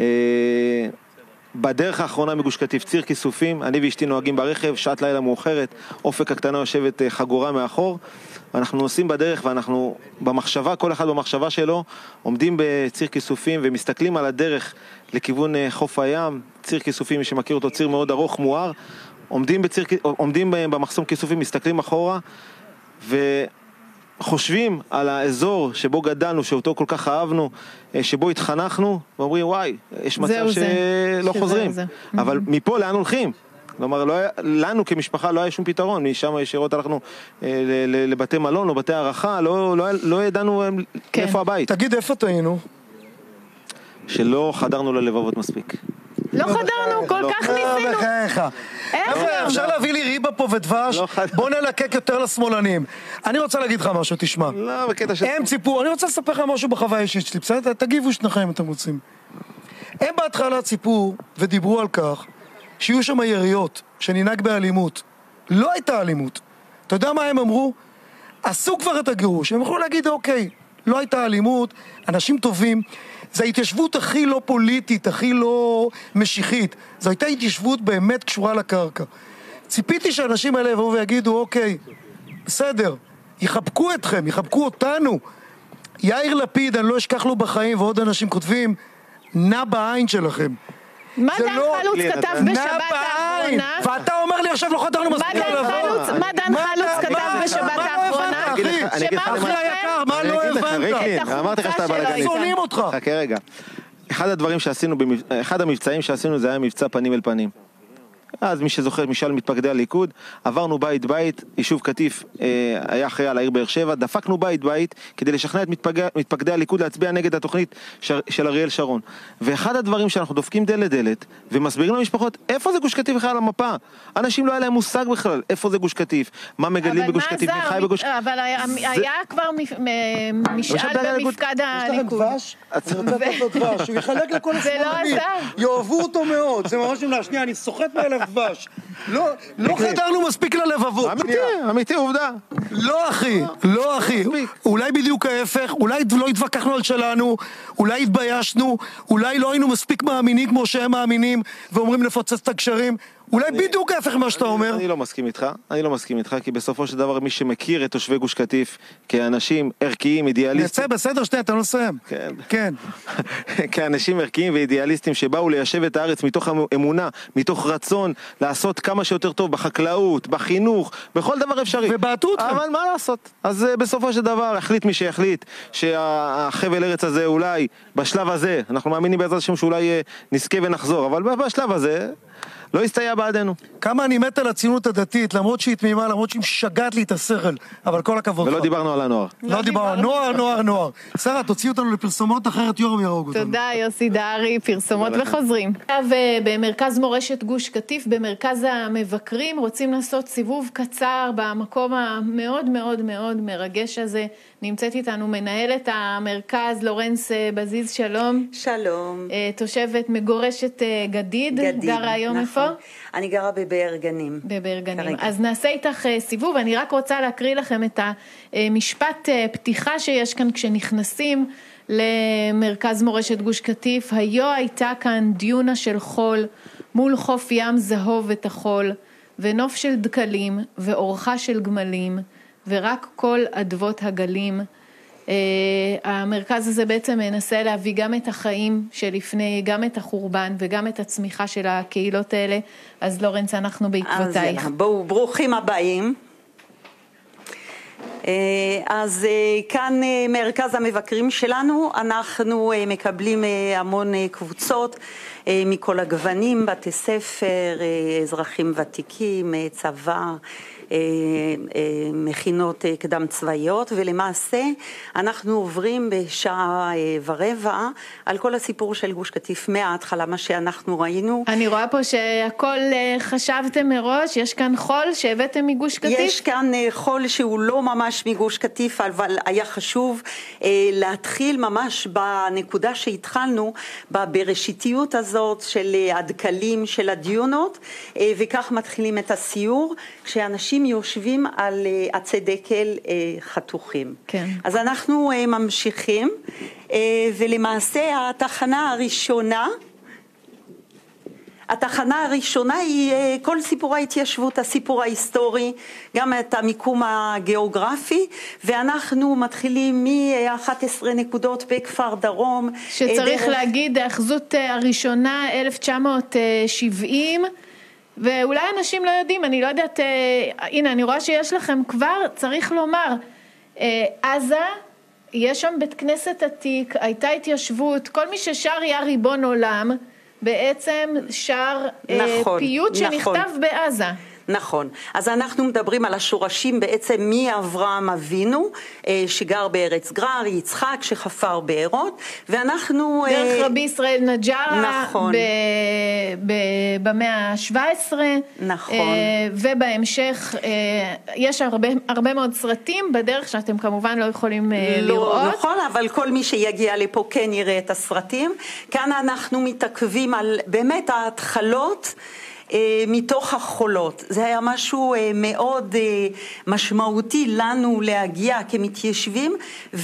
בדרך האחרונה מגוש קטיף, ציר כיסופים, אני ואשתי נוהגים ברכב, שעת לילה מאוחרת, אופק הקטנה יושבת חגורה מאחור, ואנחנו נוסעים בדרך ואנחנו במחשבה, כל אחד במחשבה שלו, עומדים בציר כיסופים ומסתכלים לכיוון חוף הים, ציר כיסופים, מי שמכיר אותו, ציר מאוד ארוך, מואר, עומדים במחסום כיסופים, מסתכלים אחורה, וחושבים על האזור שבו גדלנו, שאותו כל כך אהבנו, שבו התחנכנו, ואומרים, וואי, יש מצב שלא חוזרים. אבל מפה לאן הולכים? כלומר, לנו כמשפחה לא היה שום פתרון, משם ישירות הלכנו לבתי מלון או בתי הערכה, לא ידענו איפה הבית. תגיד, איפה טעינו? שלא חדרנו ללבבות מספיק. לא חדרנו, כל כך ניסינו. אפשר להביא לי ריבה פה ודבש, בוא נלקק יותר לשמאלנים. אני רוצה להגיד לך משהו, תשמע. הם ציפו, אני רוצה לספר לך משהו בחוויה האישית שלי, בסדר? תגיבו שניכם אם אתם רוצים. הם בהתחלה ציפו ודיברו על כך שיהיו שם יריות, שננהג באלימות. לא הייתה אלימות. אתה יודע מה הם אמרו? עשו כבר את הגירוש. הם יכולו להגיד, אוקיי, לא הייתה אלימות, אנשים טובים. זו ההתיישבות הכי לא פוליטית, הכי לא משיחית. זו הייתה התיישבות באמת קשורה לקרקע. ציפיתי שהאנשים האלה יבואו ויגידו, אוקיי, בסדר, יחבקו אתכם, יחבקו אותנו. יאיר לפיד, אני לא אשכח לו בחיים, ועוד אנשים כותבים, נע בעין שלכם. מה דן חלוץ כתב בשבת האחרונה? ואתה אומר לי עכשיו לא חדרנו מספיק ללבבות. מה דן חלוץ כתב בשבת האחרונה? אחי היקר, מה לא הבנת? אמרתי לך שאתה בלגנית. שונאים אותך. חכה רגע. אחד המבצעים שעשינו זה היה מבצע פנים אל פנים. אז מי שזוכר משאל מתפקדי הליכוד, עברנו בית בית, יישוב קטיף היה אחראי על העיר באר שבע, דפקנו בית בית כדי לשכנע את מתפקדי הליכוד להצביע נגד התוכנית של אריאל שרון. ואחד הדברים שאנחנו דופקים דלת דלת ומסבירים למשפחות איפה זה גוש קטיף בכלל על המפה. אנשים לא היה להם מושג בכלל איפה זה גוש קטיף, מה מגדלים בגוש קטיף, מי חי בגוש קטיף. אבל היה כבר משאל במפקד הליכוד. אני נותן לו דבש, הוא יחלק לכל השמאלנים, יאהבו אותו מאוד, זה ממש נמלה, שנייה, אני סוחט מאליו דבש. לא חדרנו מספיק ללבבות. אמיתי, עובדה. לא אחי, אולי בדיוק ההפך, אולי לא התווכחנו על שלנו, אולי התביישנו, אולי לא היינו מספיק מאמינים כמו שהם מאמינים, ואומרים לפוצץ את הקשרים, אולי בדיוק ההפך מה שאתה אומר. אני לא מסכים איתך, כי בסופו של דבר מי שמכיר את תושבי גוש קטיף כאנשים ערכיים, אידיאליסטים. נצא בסדר, שנייה, אתה לא סיים. כן. כאנשים ערכיים ואידיאליסטים שבאו ליישב את הארץ מתוך אמונה, מתוך רצון לעשות כמה שיותר טוב בחקלאות, בחינוך, בכל דבר אפשרי. ובעטו אתכם. אבל מה לעשות? אז בסופו של דבר החליט מי שיחליט שהחבל ארץ הזה אולי בשלב הזה, אנחנו מאמינים בעזרת השם שאולי נזכה ונחזור, אבל בשלב הזה לא הסתייע בעדנו. כמה אני מת על הציונות הדתית, למרות שהיא תמימה, למרות שהיא משגעת לי את השכל, אבל כל הכבוד. ולא דיברנו על הנוער. לא דיברנו, נוער. שרה, תוציא אותנו לפרסומות, אחרת יורם יהרוג אותנו. תודה, יוסי דהרי, פרסומות וחוזרים. במרכז מורשת גוש קטיף, במרכז המבקרים, רוצים לעשות סיבוב קצר במקום המאוד מאוד מאוד מרגש הזה. נמצאת איתנו מנהלת המרכז, לורנס בזיז, שלום. שלום. תושבת מגורשת גדיד. גרה היום איפה? אני גרה בבאר גנים. בבאר גנים. אז נעשה איתך סיבוב, אני רק רוצה להקריא לכם את המשפט פתיחה שיש כאן כשנכנסים למרכז מורשת גוש קטיף. היו הייתה כאן דיונה של חול מול חוף ים זהוב ותחול, ונוף של דקלים ואורחה של גמלים, ורק כל אדוות הגלים. המרכז הזה בעצם מנסה להביא גם את החיים שלפני, גם את החורבן וגם את הצמיחה של הקהילות האלה. אז לורנס, אנחנו בעקבותייך. בואו, ברוכים הבאים. אז כאן מרכז המבקרים שלנו, אנחנו מקבלים המון קבוצות מכל הגוונים, בתי ספר, אזרחים ותיקים, צבא, מכינות קדם צבאיות, ולמעשה אנחנו עוברים בשעה ורבע על כל הסיפור של גוש קטיף מההתחלה, מה שאנחנו ראינו. אני רואה פה שהכל חשבתם מראש, יש כאן חול שהבאתם מגוש קטיף? יש כאן חול שהוא לא ממש מגוש קטיף, אבל היה חשוב להתחיל ממש בנקודה שהתחלנו, בראשיתיות הזאת של הדקלים של הדיונות, וכך מתחילים את הסיור, כשאנשים יושבים על עצי דקל חתוכים. כן. אז אנחנו ממשיכים, ולמעשה התחנה הראשונה היא כל סיפור ההתיישבות, הסיפור ההיסטורי, גם את המיקום הגיאוגרפי, ואנחנו מתחילים מ-11 נקודות בכפר דרום. שצריך להגיד, האחזות הראשונה 1970, ואולי אנשים לא יודעים, אני לא יודעת, הנה אני רואה שיש לכם כבר, צריך לומר, עזה, יש שם בית כנסת עתיק, הייתה התיישבות, כל מי ששר יא ריבון עולם, בעצם שר פיוט שנכתב בעזה. נכון, אז אנחנו מדברים על השורשים בעצם מאברהם אבינו שגר בארץ גרר, יצחק שחפר בארות, ואנחנו דרך רבי ישראל נג'רה, נכון. במאה ה-17, נכון. ובהמשך יש הרבה מאוד סרטים בדרך שאתם כמובן לא יכולים לראות. לא נכון, אבל כל מי שיגיע לפה כן יראה את הסרטים. כאן אנחנו מתעכבים על באמת ההתחלות מתוך החולות. זה היה משהו מאוד משמעותי לנו להגיע כמתיישבים,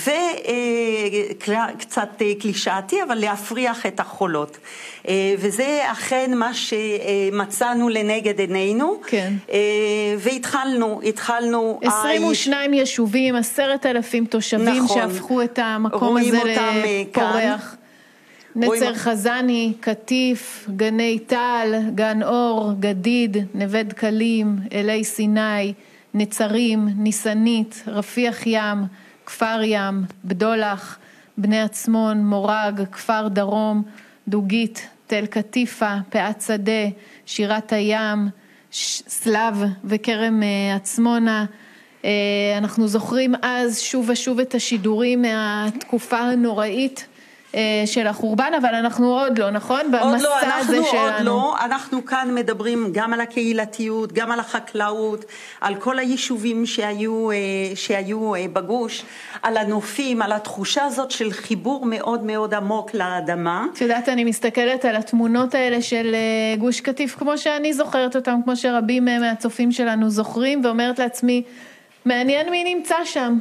וקצת קלישאתי, אבל להפריח את החולות. וזה אכן מה שמצאנו לנגד עינינו. כן. והתחלנו. 22 יישובים, 10,000 תושבים, נכון. שהפכו את המקום הזה לפורח. נצר חזני, קטיף, גני טל, גן אור, גדיד, נווה דקלים, אלי סיני, נצרים, ניסנית, רפיח ים, כפר ים, בדולח, בני עצמון, מורג, כפר דרום, דוגית, תל קטיפה, פאת שדה, שירת הים, סלב וכרם עצמונה. אנחנו זוכרים אז שוב ושוב את השידורים מהתקופה הנוראית של החורבן, אבל אנחנו עוד לא, נכון? במסע הזה שלנו. עוד לא, אנחנו כאן מדברים גם על הקהילתיות, גם על החקלאות, על כל היישובים שהיו בגוש, על הנופים, על התחושה הזאת של חיבור מאוד מאוד עמוק לאדמה. את יודעת, אני מסתכלת על התמונות האלה של גוש קטיף, כמו שאני זוכרת אותם, כמו שרבים מהצופים שלנו זוכרים, ואומרת לעצמי, מעניין מי נמצא שם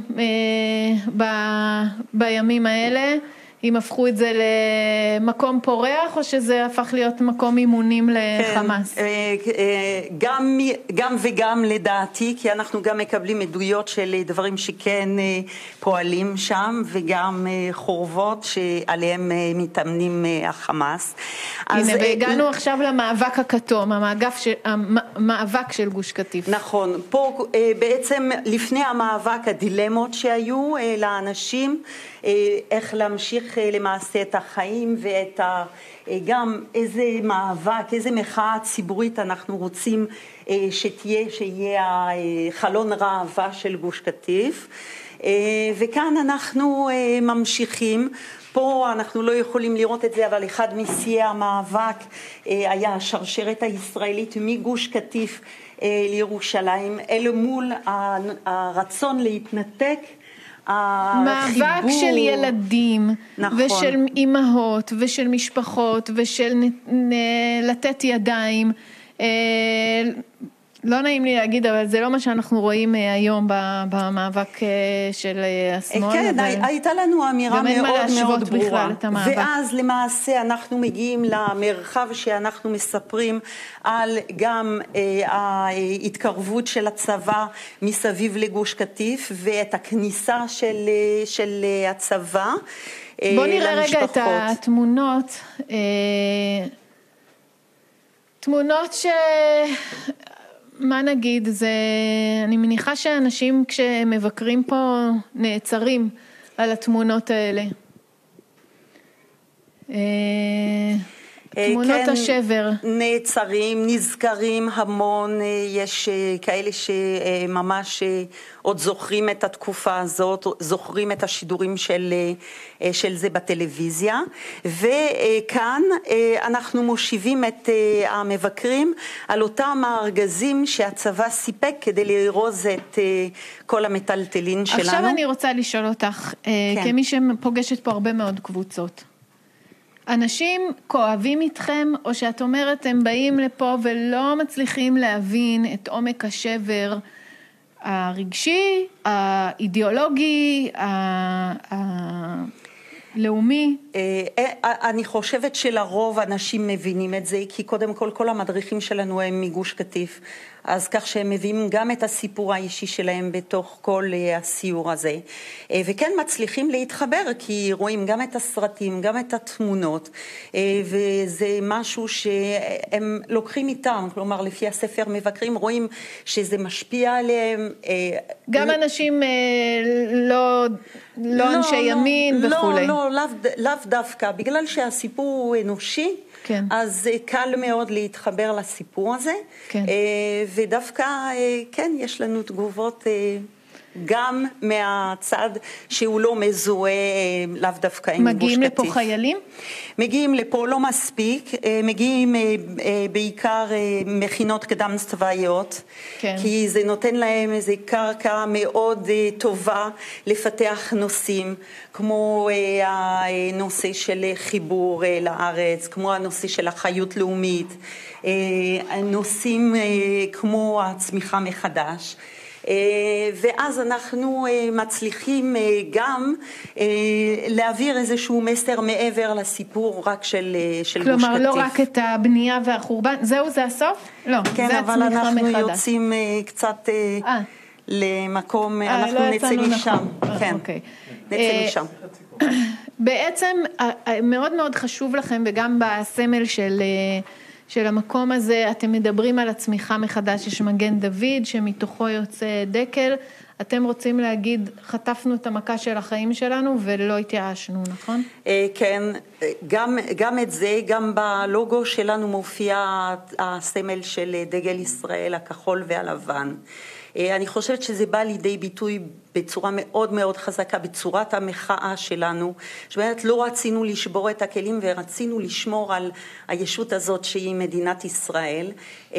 בימים האלה, אם הפכו את זה למקום פורח, או שזה הפך להיות מקום אימונים לחמאס? גם וגם לדעתי, כי אנחנו גם מקבלים עדויות של דברים שכן פועלים שם, וגם חורבות שעליהם מתאמנים החמאס. הנה, והגענו עכשיו למאבק הכתום, המאבק של גוש קטיף. נכון, פה בעצם לפני המאבק הדילמות שהיו לאנשים, איך להמשיך למעשה את החיים ואת גם איזה מאבק, איזה מחאה ציבורית אנחנו רוצים שיהיה חלון ראווה של גוש קטיף. וכאן אנחנו ממשיכים. פה אנחנו לא יכולים לראות את זה, אבל אחד משיאי המאבק היה השרשרת הישראלית מגוש קטיף לירושלים, אל מול הרצון להתנתק, מאבק של ילדים, נכון. ושל אימהות ושל משפחות ושל לתת ידיים, לא נעים לי להגיד, אבל זה לא מה שאנחנו רואים היום במאבק של השמאל. כן, הייתה לנו אמירה מאוד מאוד ברורה. ואז למעשה אנחנו מגיעים למרחב שאנחנו מספרים על גם ההתקרבות של הצבא מסביב לגוש קטיף, ואת הכניסה של הצבא למשפחות. בוא נראה רגע את התמונות. תמונות מה נגיד, אני מניחה שאנשים כשמבקרים פה נעצרים על התמונות האלה. תמונות השבר. נעצרים, נזכרים המון, יש כאלה שממש עוד זוכרים את התקופה הזאת, זוכרים את השידורים של זה בטלוויזיה, וכאן אנחנו מושיבים את המבקרים על אותם הארגזים שהצבא סיפק כדי לארוז את כל המטלטלין שלנו. עכשיו אני רוצה לשאול אותך, כמי שפוגשת פה הרבה מאוד קבוצות, אנשים כואבים איתכם, או שאת אומרת הם באים לפה ולא מצליחים להבין את עומק השבר הרגשי, האידיאולוגי, הלאומי? אני חושבת שלרוב אנשים מבינים את זה, כי קודם כל המדריכים שלנו הם מגוש קטיף, אז כך שהם מביאים גם את הסיפור האישי שלהם בתוך כל הסיור הזה, וכן מצליחים להתחבר, כי רואים גם את הסרטים, גם את התמונות, וזה משהו שהם לוקחים איתם, כלומר לפי הספר מבקרים, רואים שזה משפיע עליהם. גם אנשים לא אנשי ימין וכולי. לאו דווקא, בגלל שהסיפור הוא אנושי, כן. אז קל מאוד להתחבר לסיפור הזה, כן. ודווקא כן, יש לנו תגובות גם מהצד שהוא לא מזוהה, לאו דווקא עם גוש קטיף. מגיעים לפה חיילים? מגיעים לפה לא מספיק, מגיעים בעיקר מכינות קדם צבאיות, כן. כי זה נותן להם איזו קרקע מאוד טובה לפתח נושאים, כמו הנושא של חיבור לארץ, כמו הנושא של אחריות לאומית, נושאים כמו הצמיחה מחדש. ואז אנחנו מצליחים גם להעביר איזשהו מסר מעבר לסיפור רק של גוש קטיף. כלומר, לא רק את הבנייה והחורבן, זהו, זה הסוף? לא, כן, זה אבל הצמיחה אנחנו מחדש. יוצאים קצת למקום, אנחנו נצא משם. כן, נצא משם. בעצם מאוד מאוד חשוב לכם, וגם בסמל של המקום הזה, אתם מדברים על הצמיחה מחדש, יש מגן דוד, שמתוכו יוצא דקל, אתם רוצים להגיד, חטפנו את המכה של החיים שלנו, ולא התייאשנו, נכון? כן, גם את זה, גם בלוגו שלנו מופיע הסמל של דגל ישראל, הכחול והלבן. אני חושבת שזה בא לידי ביטוי בצורה מאוד מאוד חזקה, בצורת המחאה שלנו, שבאמת לא רצינו לשבור את הכלים ורצינו לשמור על הישות הזאת שהיא מדינת ישראל,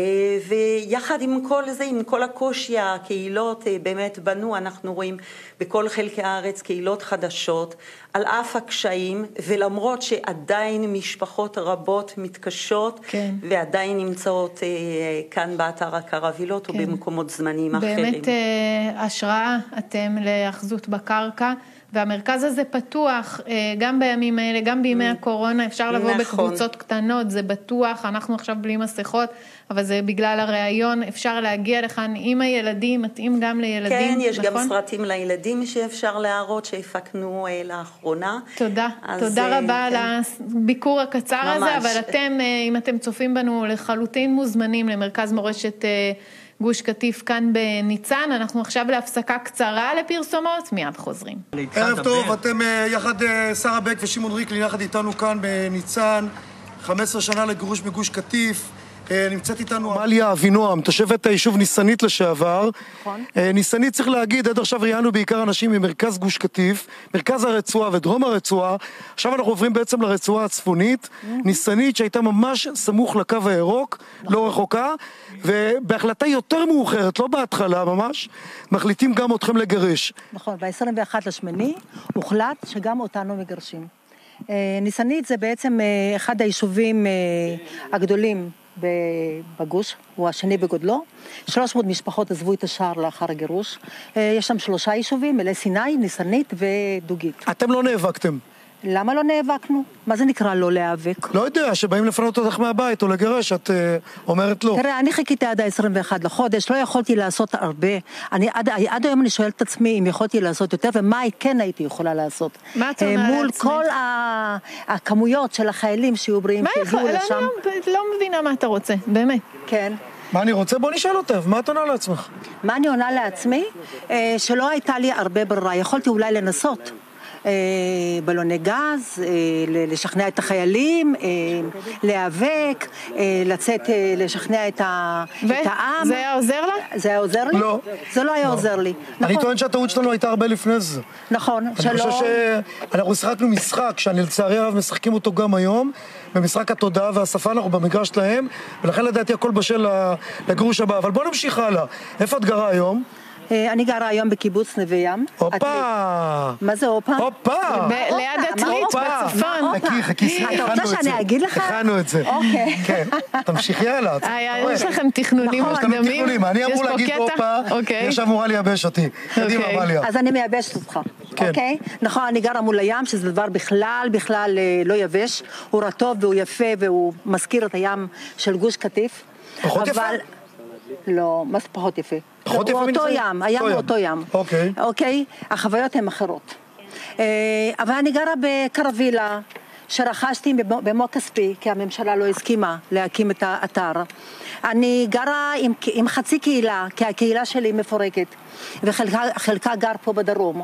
ויחד עם כל זה, עם כל הקושי, הקהילות באמת בנו, אנחנו רואים בכל חלקי הארץ קהילות חדשות, על אף הקשיים, ולמרות שעדיין משפחות רבות מתקשות, כן. ועדיין נמצאות כאן באתר הקרווילות, כן. או במקומות זמניים אחרים. באמת השראה אתם לאחזות בקרקע, והמרכז הזה פתוח גם בימים האלה, גם בימי הקורונה, אפשר לבוא נכון. בקבוצות קטנות, זה בטוח, אנחנו עכשיו בלי מסכות, אבל זה בגלל הרעיון, אפשר להגיע לכאן עם הילדים, מתאים גם לילדים, כן, יש נכון? גם סרטים לילדים שאפשר להראות, שהפקנו לאחרונה. תודה, תודה רבה על הביקור הקצר הזה, אבל אתם, אם אתם צופים בנו לחלוטין מוזמנים למרכז מורשת גוש קטיף כאן בניצן, אנחנו עכשיו להפסקה קצרה לפרסומות, מיד חוזרים. ערב טוב, אתם יחד שרה בק ושמעון ריקלין, יחד איתנו כאן בניצן, 15 שנה לגירוש מגוש קטיף, נמצאת איתנו עמליה אבינועם, תושבת היישוב ניסנית לשעבר. נכון. ניסנית צריך להגיד, עד עכשיו ראיינו בעיקר אנשים ממרכז גוש קטיף, מרכז הרצועה ודרום הרצועה, עכשיו אנחנו עוברים בעצם לרצועה הצפונית, ניסנית שהייתה ממש סמוך לקו הירוק, לא רחוקה, ובהחלטה יותר מאוחרת, לא בהתחלה ממש, מחליטים גם אתכם לגרש. נכון, ב-21/8 הוחלט שגם אותנו מגרשים. ניסנית זה בעצם אחד היישובים הגדולים בגוש, הוא השני בגודלו. 300 משפחות עזבו את השער לאחר הגירוש. יש שם 3 יישובים, אלי סיני, ניסנית ודוגית. אתם לא נאבקתם? למה לא נאבקנו? מה זה נקרא לא להיאבק? לא יודע, שבאים לפנות אותך מהבית או לגרש, את אומרת לא. תראה, אני חיכיתי עד ה-21 לחודש, לא יכולתי לעשות הרבה. עד היום אני שואלת את עצמי אם יכולתי לעשות יותר, ומה כן הייתי יכולה לעשות. מה את אומרת? מול כל הכמויות של החיילים שיהיו בריאים שהגיעו לשם. אני לא מבינה מה אתה רוצה, באמת. כן. מה אני רוצה? בוא נשאל אותך, מה את עונה לעצמך? מה אני עונה לעצמי? שלא הייתה לי הרבה ברירה, יכולתי אולי לנסות. בלוני גז, לשכנע את החיילים, להיאבק, לצאת, לשכנע את העם. זה היה עוזר לה? זה היה עוזר לי? לא. זה לא היה עוזר לי. אני טוען שהטעות שלנו הייתה הרבה לפני זה. נכון, שלא. אני חושב שאנחנו שחקנו משחק, שאני לצערי הרב משחקים אותו גם היום, במשחק התודעה והשפה, אנחנו במגרש שלהם, ולכן לדעתי הכל בשל לגירוש הבא. אבל בוא נמשיך הלאה. איפה את גרה היום? אני גרה היום בקיבוץ נווה ים. הופה! מה זה הופה? הופה! ליד עתלית בצפון. חכי, אתה רוצה שאני אגיד לך? הכנו את זה. אוקיי. כן, תמשיכי הלאה. יש לכם תכנונים מוקדמים? אני אמור להגיד הופה, היא עכשיו אמורה לייבש אותי. קדימה, עמליה. אז אני מייבשת אותך. אוקיי? נכון, אני גרה מול הים, שזה דבר בכלל לא יבש. הוא רטוב והוא יפה והוא מזכיר את הים של גוש קטיף. פחות יפה? לא, מה זה פחות יפה? פחות יפה אותו ים, הים הוא אותו ים. אוקיי. אוקיי? החוויות הן אחרות. אבל אני גרה בקרווילה, שרכשתי במו כספי, כי הממשלה לא הסכימה להקים את האתר. אני גרה עם חצי קהילה, כי הקהילה שלי מפורקת, וחלקה גר פה בדרום.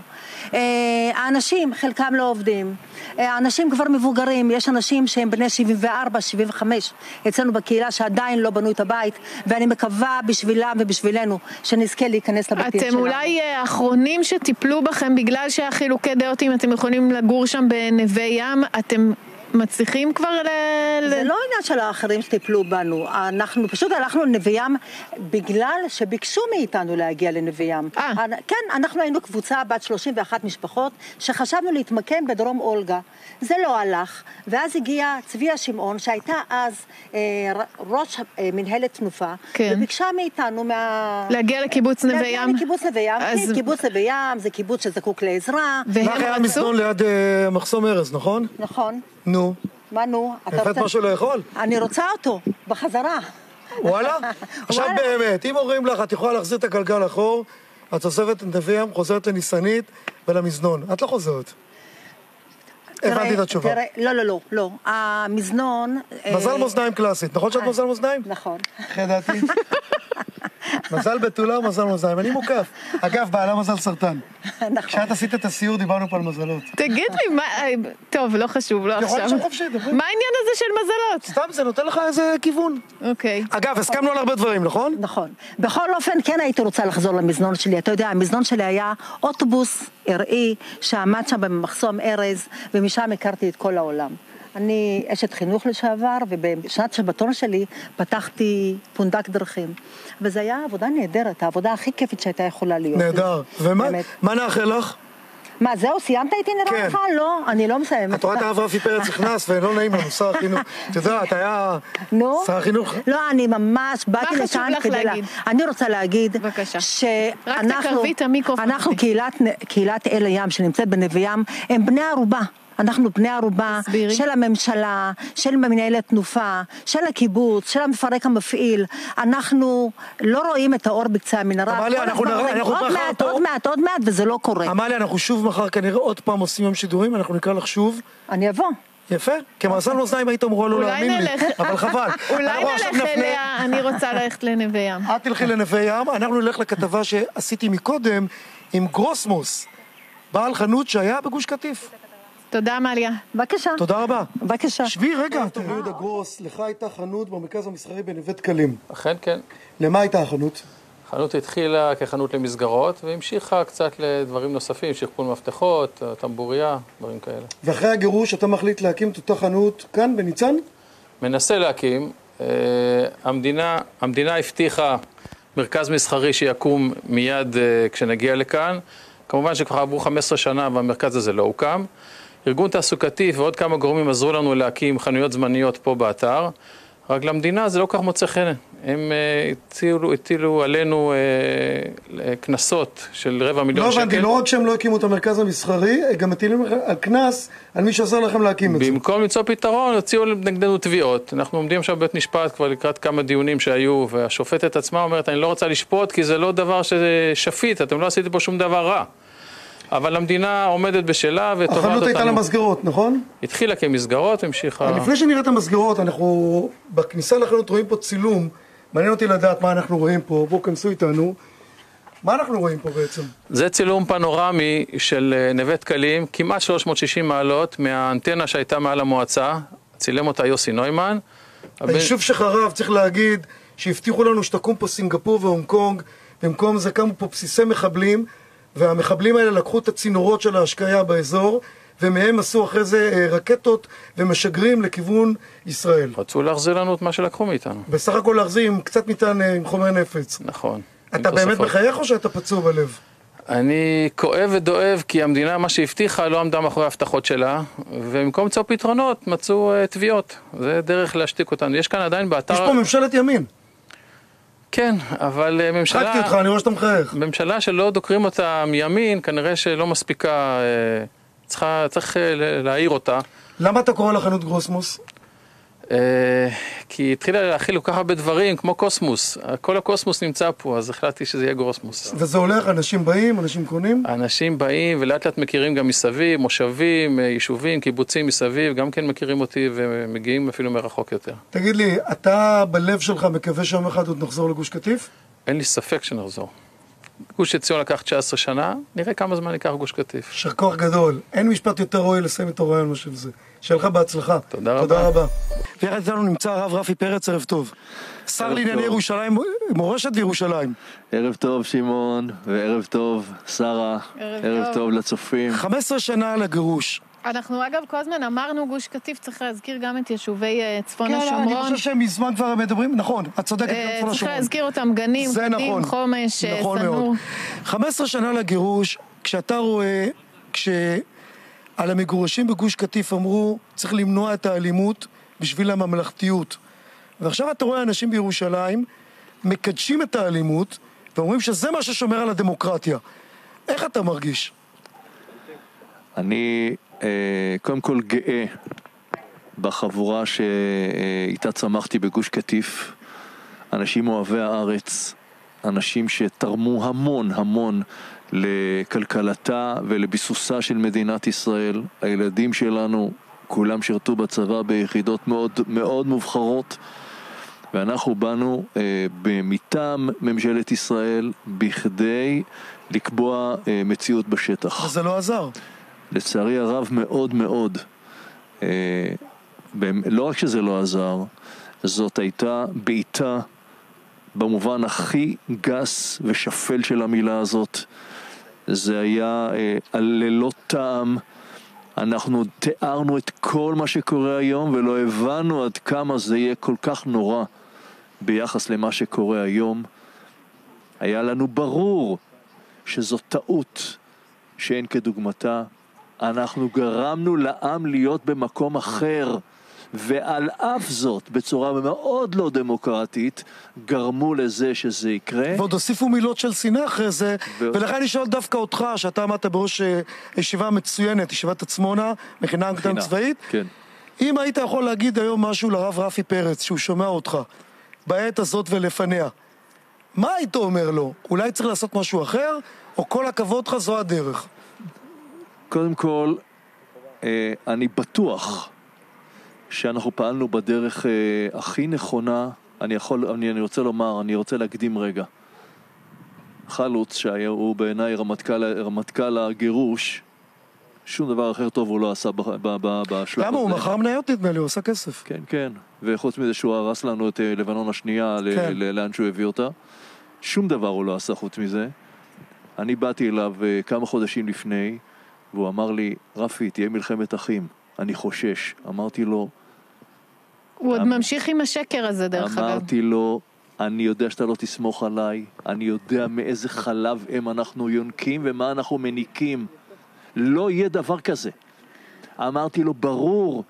האנשים, חלקם לא עובדים. האנשים כבר מבוגרים, יש אנשים שהם בני 74, 75, אצלנו בקהילה שעדיין לא בנו את הבית, ואני מקווה בשבילם ובשבילנו שנזכה להיכנס לבתים שלנו. אתם אולי האחרונים שטיפלו בכם בגלל שהחילוקי דעות, אם אתם יכולים לגור שם בנווה ים, אתם מצליחים כבר זה לא עניין של האחרים שטיפלו בנו, אנחנו פשוט הלכנו לנווה ים בגלל שביקשו מאיתנו להגיע לנווה ים. כן, אנחנו היינו קבוצה בת 31 משפחות שחשבנו להתמקם בדרום אולגה. זה לא הלך, ואז הגיע צביה שמעון שהייתה אז ראש מנהלת תנופה, וביקשה מאיתנו להגיע לקיבוץ נווה ים. להגיע לקיבוץ נווה ים, כי קיבוץ נווה ים זה קיבוץ שזקוק לעזרה. לך היה מזנון ליד מחסום ארז, נכון? נכון. נו. מה נו? הבאת משהו לאכול? אני רוצה אותו, בחזרה. וואלה? עכשיו באמת, אם אומרים לך, את יכולה להחזיר את הגלגל אחור, את עוזבת את נווה ים, חוזרת לניסנית ולמזנון. את לא חוזרת. הבנתי את התשובה. לא. המזנון... מזל מאזניים קלאסית. נכון שאת מזל מאזניים? נכון. איך ידעתי? מזל בתולה ומזל מאזניים. אני מוקף. אגב, בעלה מזל סרטן. נכון. כשאת עשית את הסיור, דיברנו פה על מזלות. תגיד לי, טוב, לא חשוב, לא עכשיו. מה העניין הזה של מזלות? סתם, זה נותן לך איזה כיוון. אוקיי. אגב, הסכמנו על הרבה דברים, נכון? נכון. בכל אופן, כן הייתי רוצה לחזור למזנון שלי. אתה יודע, המזנון שלי היה אוטובוס ארעי, שעמד שם במחסום ארז, ומשם הכרתי את כל העולם. אני אשת חינוך לשעבר, ובשנת שבתון שלי פתחתי פונדק דרכים. וזו הייתה עבודה נהדרת, העבודה הכי כיפית שהייתה יכולה להיות. נהדר. ומה נאחל לך? מה, זהו? סיימת איתי נראה לך? לא, אני לא מסיימת. את רואה את הרב רפי פרץ נכנס, ולא נעים לנו, שר החינוך. את יודעת, היה שר החינוך. לא, אני ממש באתי לכאן כדי להגיד. אני רוצה להגיד שאנחנו קהילת אל הים שנמצאת בנווה ים, הם בני ערובה. אנחנו בני ערובה של הממשלה, של מנהלת תנופה, של הקיבוץ, של המפרק המפעיל. אנחנו לא רואים את האור בקצה המנהרה. עמליה, אנחנו עוד מעט, וזה לא קורה. עמליה, אנחנו שוב מחר כנראה עוד פעם עושים יום שידורים, אנחנו נקרא לך שוב. אני אבוא. יפה, כמאזל מאזניים היית אמורה לא להאמין לי, אבל חבל. אולי נלך אליה, אני רוצה ללכת לנווה ים. את תלכי לנווה ים, אנחנו נלך לכתבה שעשיתי מקודם עם גרוסמוס, בעל חנות שהיה בגוש קטיף. תודה, עמליה. בבקשה. תודה רבה. בבקשה. שבי רגע. יהודה גרוס, לך הייתה חנות במרכז המסחרי בנווה דקלים. אכן כן. למה הייתה החנות? החנות התחילה כחנות למסגרות, והמשיכה קצת לדברים נוספים, שכפול מפתחות, טמבוריה, דברים כאלה. ואחרי הגירוש אתה מחליט להקים את אותה חנות כאן, בניצן? מנסה להקים. המדינה הבטיחה מרכז מסחרי שיקום מיד כשנגיע לכאן. כמובן שכבר עברו 15 שנה והמרכז הזה לא הוקם. ארגון תעסוקתי ועוד כמה גורמים עזרו לנו להקים חנויות זמניות פה באתר, רק למדינה זה לא כך מוצא חן. הם הטילו עלינו כנסות של $250,000. לא הבנתי, לא רק שהם לא הקימו את המרכז המסחרי, גם הטילו על כנס על מי שעזר לכם להקים את זה. במקום למצוא פתרון, הוציאו נגדנו תביעות. אנחנו עומדים עכשיו בבית משפט כבר לקראת כמה דיונים שהיו, והשופטת עצמה אומרת, אני לא רוצה לשפוט כי זה לא דבר ששפיט, אתם לא עשיתם פה שום דבר רע. אבל המדינה עומדת בשלה ותובעת אותנו. החנות הייתה למסגרות, נכון? התחילה כמסגרות, המשיכה... לפני שנראה את המסגרות, אנחנו בכניסה לחנות רואים פה צילום, מעניין אותי לדעת מה אנחנו רואים פה, בואו כנסו איתנו. מה אנחנו רואים פה בעצם? זה צילום פנורמי של נווה דקלים, כמעט 360 מעלות מהאנטנה שהייתה מעל המועצה, צילם אותה יוסי נוימן. היישוב שחרב, צריך להגיד, שהבטיחו לנו שתקום פה סינגפור והונג קונג, במקום זה קמו פה בסיסי מחבלים, והמחבלים האלה לקחו את הצינורות של ההשקיה באזור, ומהם עשו אחרי זה רקטות ומשגרים לכיוון ישראל. רצו להחזיר לנו את מה שלקחו מאיתנו. בסך הכל להחזיר עם קצת מטען עם חומר נפץ. נכון. אתה באמת מחייך או שאתה פצוע בלב? אני כואב ודואב כי המדינה, מה שהבטיחה, לא עמדה מאחורי ההבטחות שלה, ובמקום למצוא פתרונות, מצאו תביעות. זה דרך להשתיק אותנו. יש כאן עדיין באתר... יש פה ממשלת ימין. כן, אבל ממשלה... חקתי אותך, אני רואה שאתה מחייך. ממשלה שלא דוקרים אותה מימין, כנראה שלא מספיקה... צריך להעיר אותה. למה אתה קורא לחנות גרוסמוס? כי התחילה להכיל כל כך הרבה דברים, כמו קוסמוס. כל הקוסמוס נמצא פה, אז החלטתי שזה יהיה גרוסמוס. וזה הולך, אנשים באים, אנשים קונים? אנשים באים, ולאט לאט מכירים גם מסביב, מושבים, יישובים, קיבוצים מסביב, גם כן מכירים אותי ומגיעים אפילו מרחוק יותר. תגיד לי, אתה בלב שלך מקווה שיום אחד עוד נחזור לגוש קטיף? אין לי ספק שנחזור. גוש עציון לקח 19 שנה, נראה כמה זמן ייקח גוש קטיף. יישר כוח גדול. אין משפט יותר ראוי לסיים את הרעיון מה של זה. שיהיה לך בהצלחה. תודה רבה. תודה רבה. ויחד איתנו נמצא הרב רפי פרץ, ערב טוב. שר לענייני ירושלים, מורשת וירושלים. ערב טוב שמעון, וערב טוב שרה, ערב טוב לצופים. 15 שנה לגירוש. אנחנו אגב כל הזמן אמרנו גוש קטיף, צריך להזכיר גם את יישובי צפון כן, השומרון. אני חושב שהם מזמן כבר מדברים, נכון, את צודקת, צפון השומרון. צריך להזכיר אותם, גנים, קדים, חומש, סנור. 15 שנה לגירוש, כשאתה רואה, על המגורשים בגוש קטיף אמרו, צריך למנוע את האלימות בשביל הממלכתיות. ועכשיו אתה רואה אנשים בירושלים, מקדשים את האלימות, ואומרים שזה מה ששומר על הדמוקרטיה. איך אתה מרגיש? אני קודם כל גאה בחבורה שאיתה צמחתי בגוש קטיף. אנשים אוהבי הארץ, אנשים שתרמו המון המון לכלכלתה ולביסוסה של מדינת ישראל. הילדים שלנו כולם שירתו בצבא ביחידות מאוד מאוד מובחרות, ואנחנו באנו מטעם ממשלת ישראל בכדי לקבוע מציאות בשטח. וזה לא עזר. לצערי הרב מאוד מאוד. לא רק שזה לא עזר, זאת הייתה בעיטה במובן הכי גס ושפל של המילה הזאת. זה היה ללא טעם. אנחנו תיארנו את כל מה שקורה היום ולא הבנו עד כמה זה יהיה כל כך נורא ביחס למה שקורה היום. היה לנו ברור שזו טעות שאין כדוגמתה. אנחנו גרמנו לעם להיות במקום אחר, ועל אף זאת, בצורה מאוד לא דמוקרטית, גרמו לזה שזה יקרה. ועוד הוסיפו מילות של שנאה אחרי זה, ולכן אני שואל דווקא אותך, שאתה עמדת בראש ישיבה מצוינת, ישיבת עצמונה, מכינה קדם צבאית. כן. אם היית יכול להגיד היום משהו לרב רפי פרץ, שהוא שומע אותך, בעת הזאת ולפניה, מה היית אומר לו? אולי צריך לעשות משהו אחר, או כל הכבוד לך זו הדרך? קודם כל, אני בטוח שאנחנו פעלנו בדרך הכי נכונה. אני רוצה לומר, אני רוצה להקדים רגע. חלוץ, שהוא בעיניי רמטכ"ל הגירוש, שום דבר אחר טוב הוא לא עשה בשלב הזה. למה? הוא מכר מניות נדמה לי, הוא עושה כסף. כן, כן. וחוץ מזה שהוא הרס לנו את לבנון השנייה לאן שהוא הביא אותה. שום דבר הוא לא עשה חוץ מזה. אני באתי אליו כמה חודשים לפני, והוא אמר לי, רפי, תהיה מלחמת אחים, אני חושש. אמרתי לו... הוא עוד ממשיך עם השקר הזה דרך אגב. אמרתי לו, אני יודע שאתה לא תסמוך עליי, אני יודע מאיזה חלב הם אנחנו יונקים ומה אנחנו מניקים. לא יהיה דבר כזה. אמרתי לו, ברור,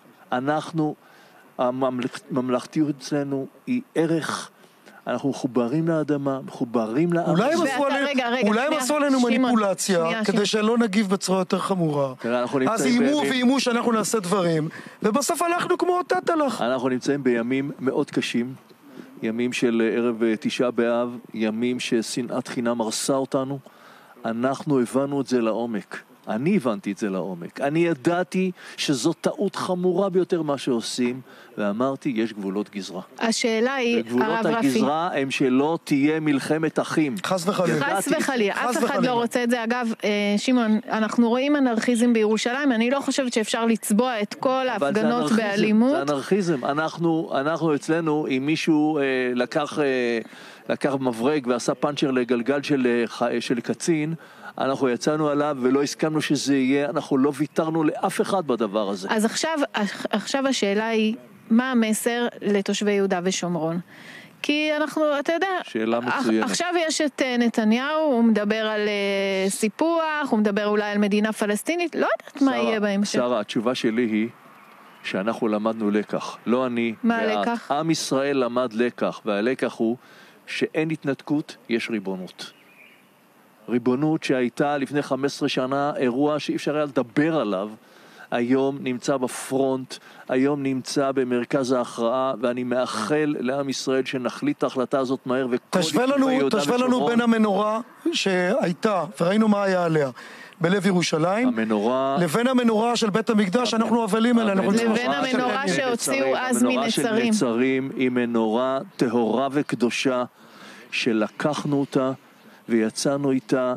הממלכתיות אצלנו היא ערך, אנחנו מחוברים לאדמה, מחוברים לארץ. אולי הם עשו עלינו מניפולציה, כדי שלא נגיב בצורה יותר חמורה. אז אימו ואימו שאנחנו נעשה דברים, ובסוף הלכנו כמו אותת הלך. אנחנו נמצאים בימים מאוד קשים, ימים של ערב 9 באב, ימים ששנאת חינם הרסה אותנו. אנחנו הבנו את זה לעומק. אני הבנתי את זה לעומק. אני ידעתי שזו טעות חמורה ביותר מה שעושים, ואמרתי, יש גבולות גזרה. השאלה היא, הרב רפי... גבולות הגזרה הם שלא תהיה מלחמת אחים. חס וחלילה. חס וחלילה. אף אחד לא רוצה את זה. אגב, שמעון, אנחנו רואים אנרכיזם בירושלים, אני לא חושבת שאפשר לצבוע את כל ההפגנות באלימות. זה אנרכיזם. אנחנו אצלנו, אם מישהו לקח מברג ועשה פאנצ'ר לגלגל של קצין, אנחנו יצאנו עליו ולא הסכמנו שזה יהיה, אנחנו לא ויתרנו לאף אחד בדבר הזה. אז עכשיו השאלה היא, מה המסר לתושבי יהודה ושומרון? כי אנחנו, אתה יודע, שאלה מצוינת. עכשיו יש את נתניהו, הוא מדבר על סיפוח, הוא מדבר אולי על מדינה פלסטינית, לא יודעת מה יהיה בהמשך. שרה, התשובה שלי היא שאנחנו למדנו לקח, לא אני. מה הלקח? עם ישראל למד לקח, והלקח הוא שאין התנתקות, יש ריבונות. ריבונות שהייתה לפני 15 שנה אירוע שאי אפשר היה לדבר עליו, היום נמצא בפרונט, היום נמצא במרכז ההכרעה, ואני מאחל לעם ישראל שנחליט את ההחלטה הזאת מהר. תשווה לנו בין המנורה שהייתה, וראינו מה היה עליה, בלב ירושלים, לבין המנורה של בית המקדש, אנחנו אבלים אליה. לבין המנורה שהוציאו אז מנצרים. המנורה של נצרים היא מנורה טהורה וקדושה, שלקחנו אותה ויצאנו איתה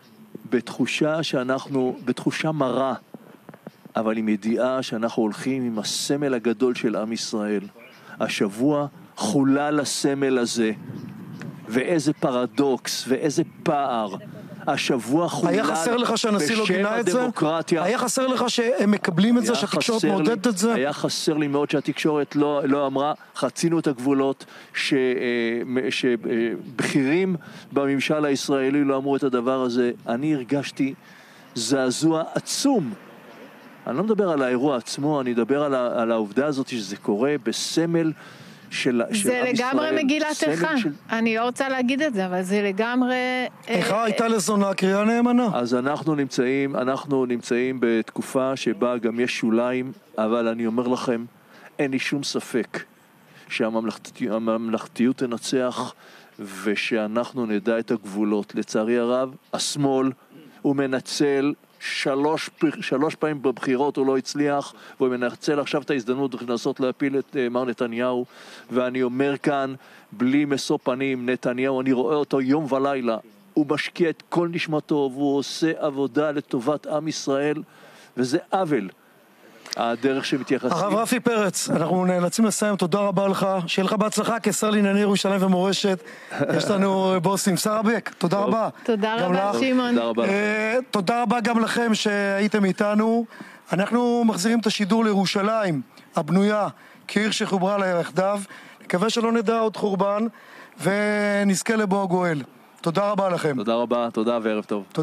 בתחושה מרה, אבל עם ידיעה שאנחנו הולכים עם הסמל הגדול של עם ישראל. השבוע חולל הסמל הזה, ואיזה פרדוקס ואיזה פער. השבוע חולל היה חסר לך שהנשיא לא גינה את זה? היה חסר לך שהם מקבלים את זה, שהתקשורת מעודדת את זה? היה חסר לי מאוד שהתקשורת לא אמרה, חצינו את הגבולות, שבכירים בממשל הישראלי לא אמרו את הדבר הזה. אני הרגשתי זעזוע עצום. אני לא מדבר על האירוע עצמו, אני מדבר על העובדה הזאת שזה קורה בסמל של עם ישראל. זה לגמרי מגילת איכה. אני לא רוצה להגיד את זה, אבל זה לגמרי... איכה הייתה לזונה קריאה נאמנה. אז אנחנו נמצאים בתקופה שבה גם יש שוליים, אבל אני אומר לכם, אין לי שום ספק שהממלכתיות תנצח, ושאנחנו נדע את הגבולות. לצערי הרב, השמאל הוא מנצל שלוש פעמים בבחירות הוא לא הצליח, והוא מנצל עכשיו את ההזדמנות לנסות להפיל את מר נתניהו. ואני אומר כאן, בלי משוא פנים, נתניהו, אני רואה אותו יום ולילה, הוא משקיע את כל נשמתו, והוא עושה עבודה לטובת עם ישראל, וזה עוול הדרך שמתייחסים. הרב רפי פרץ, אנחנו נאלצים לסיים, תודה רבה לך, שיהיה לך בהצלחה כשר לענייני ירושלים ומורשת. יש לנו בוסים, שר הבק, תודה רבה. תודה רבה שמעון. תודה רבה גם לכם שהייתם איתנו. אנחנו מחזירים את השידור לירושלים הבנויה כעיר שחוברה לה יחדיו. נקווה שלא נדע עוד חורבן ונזכה לבוא הגואל. תודה רבה לכם. תודה רבה, תודה וערב טוב.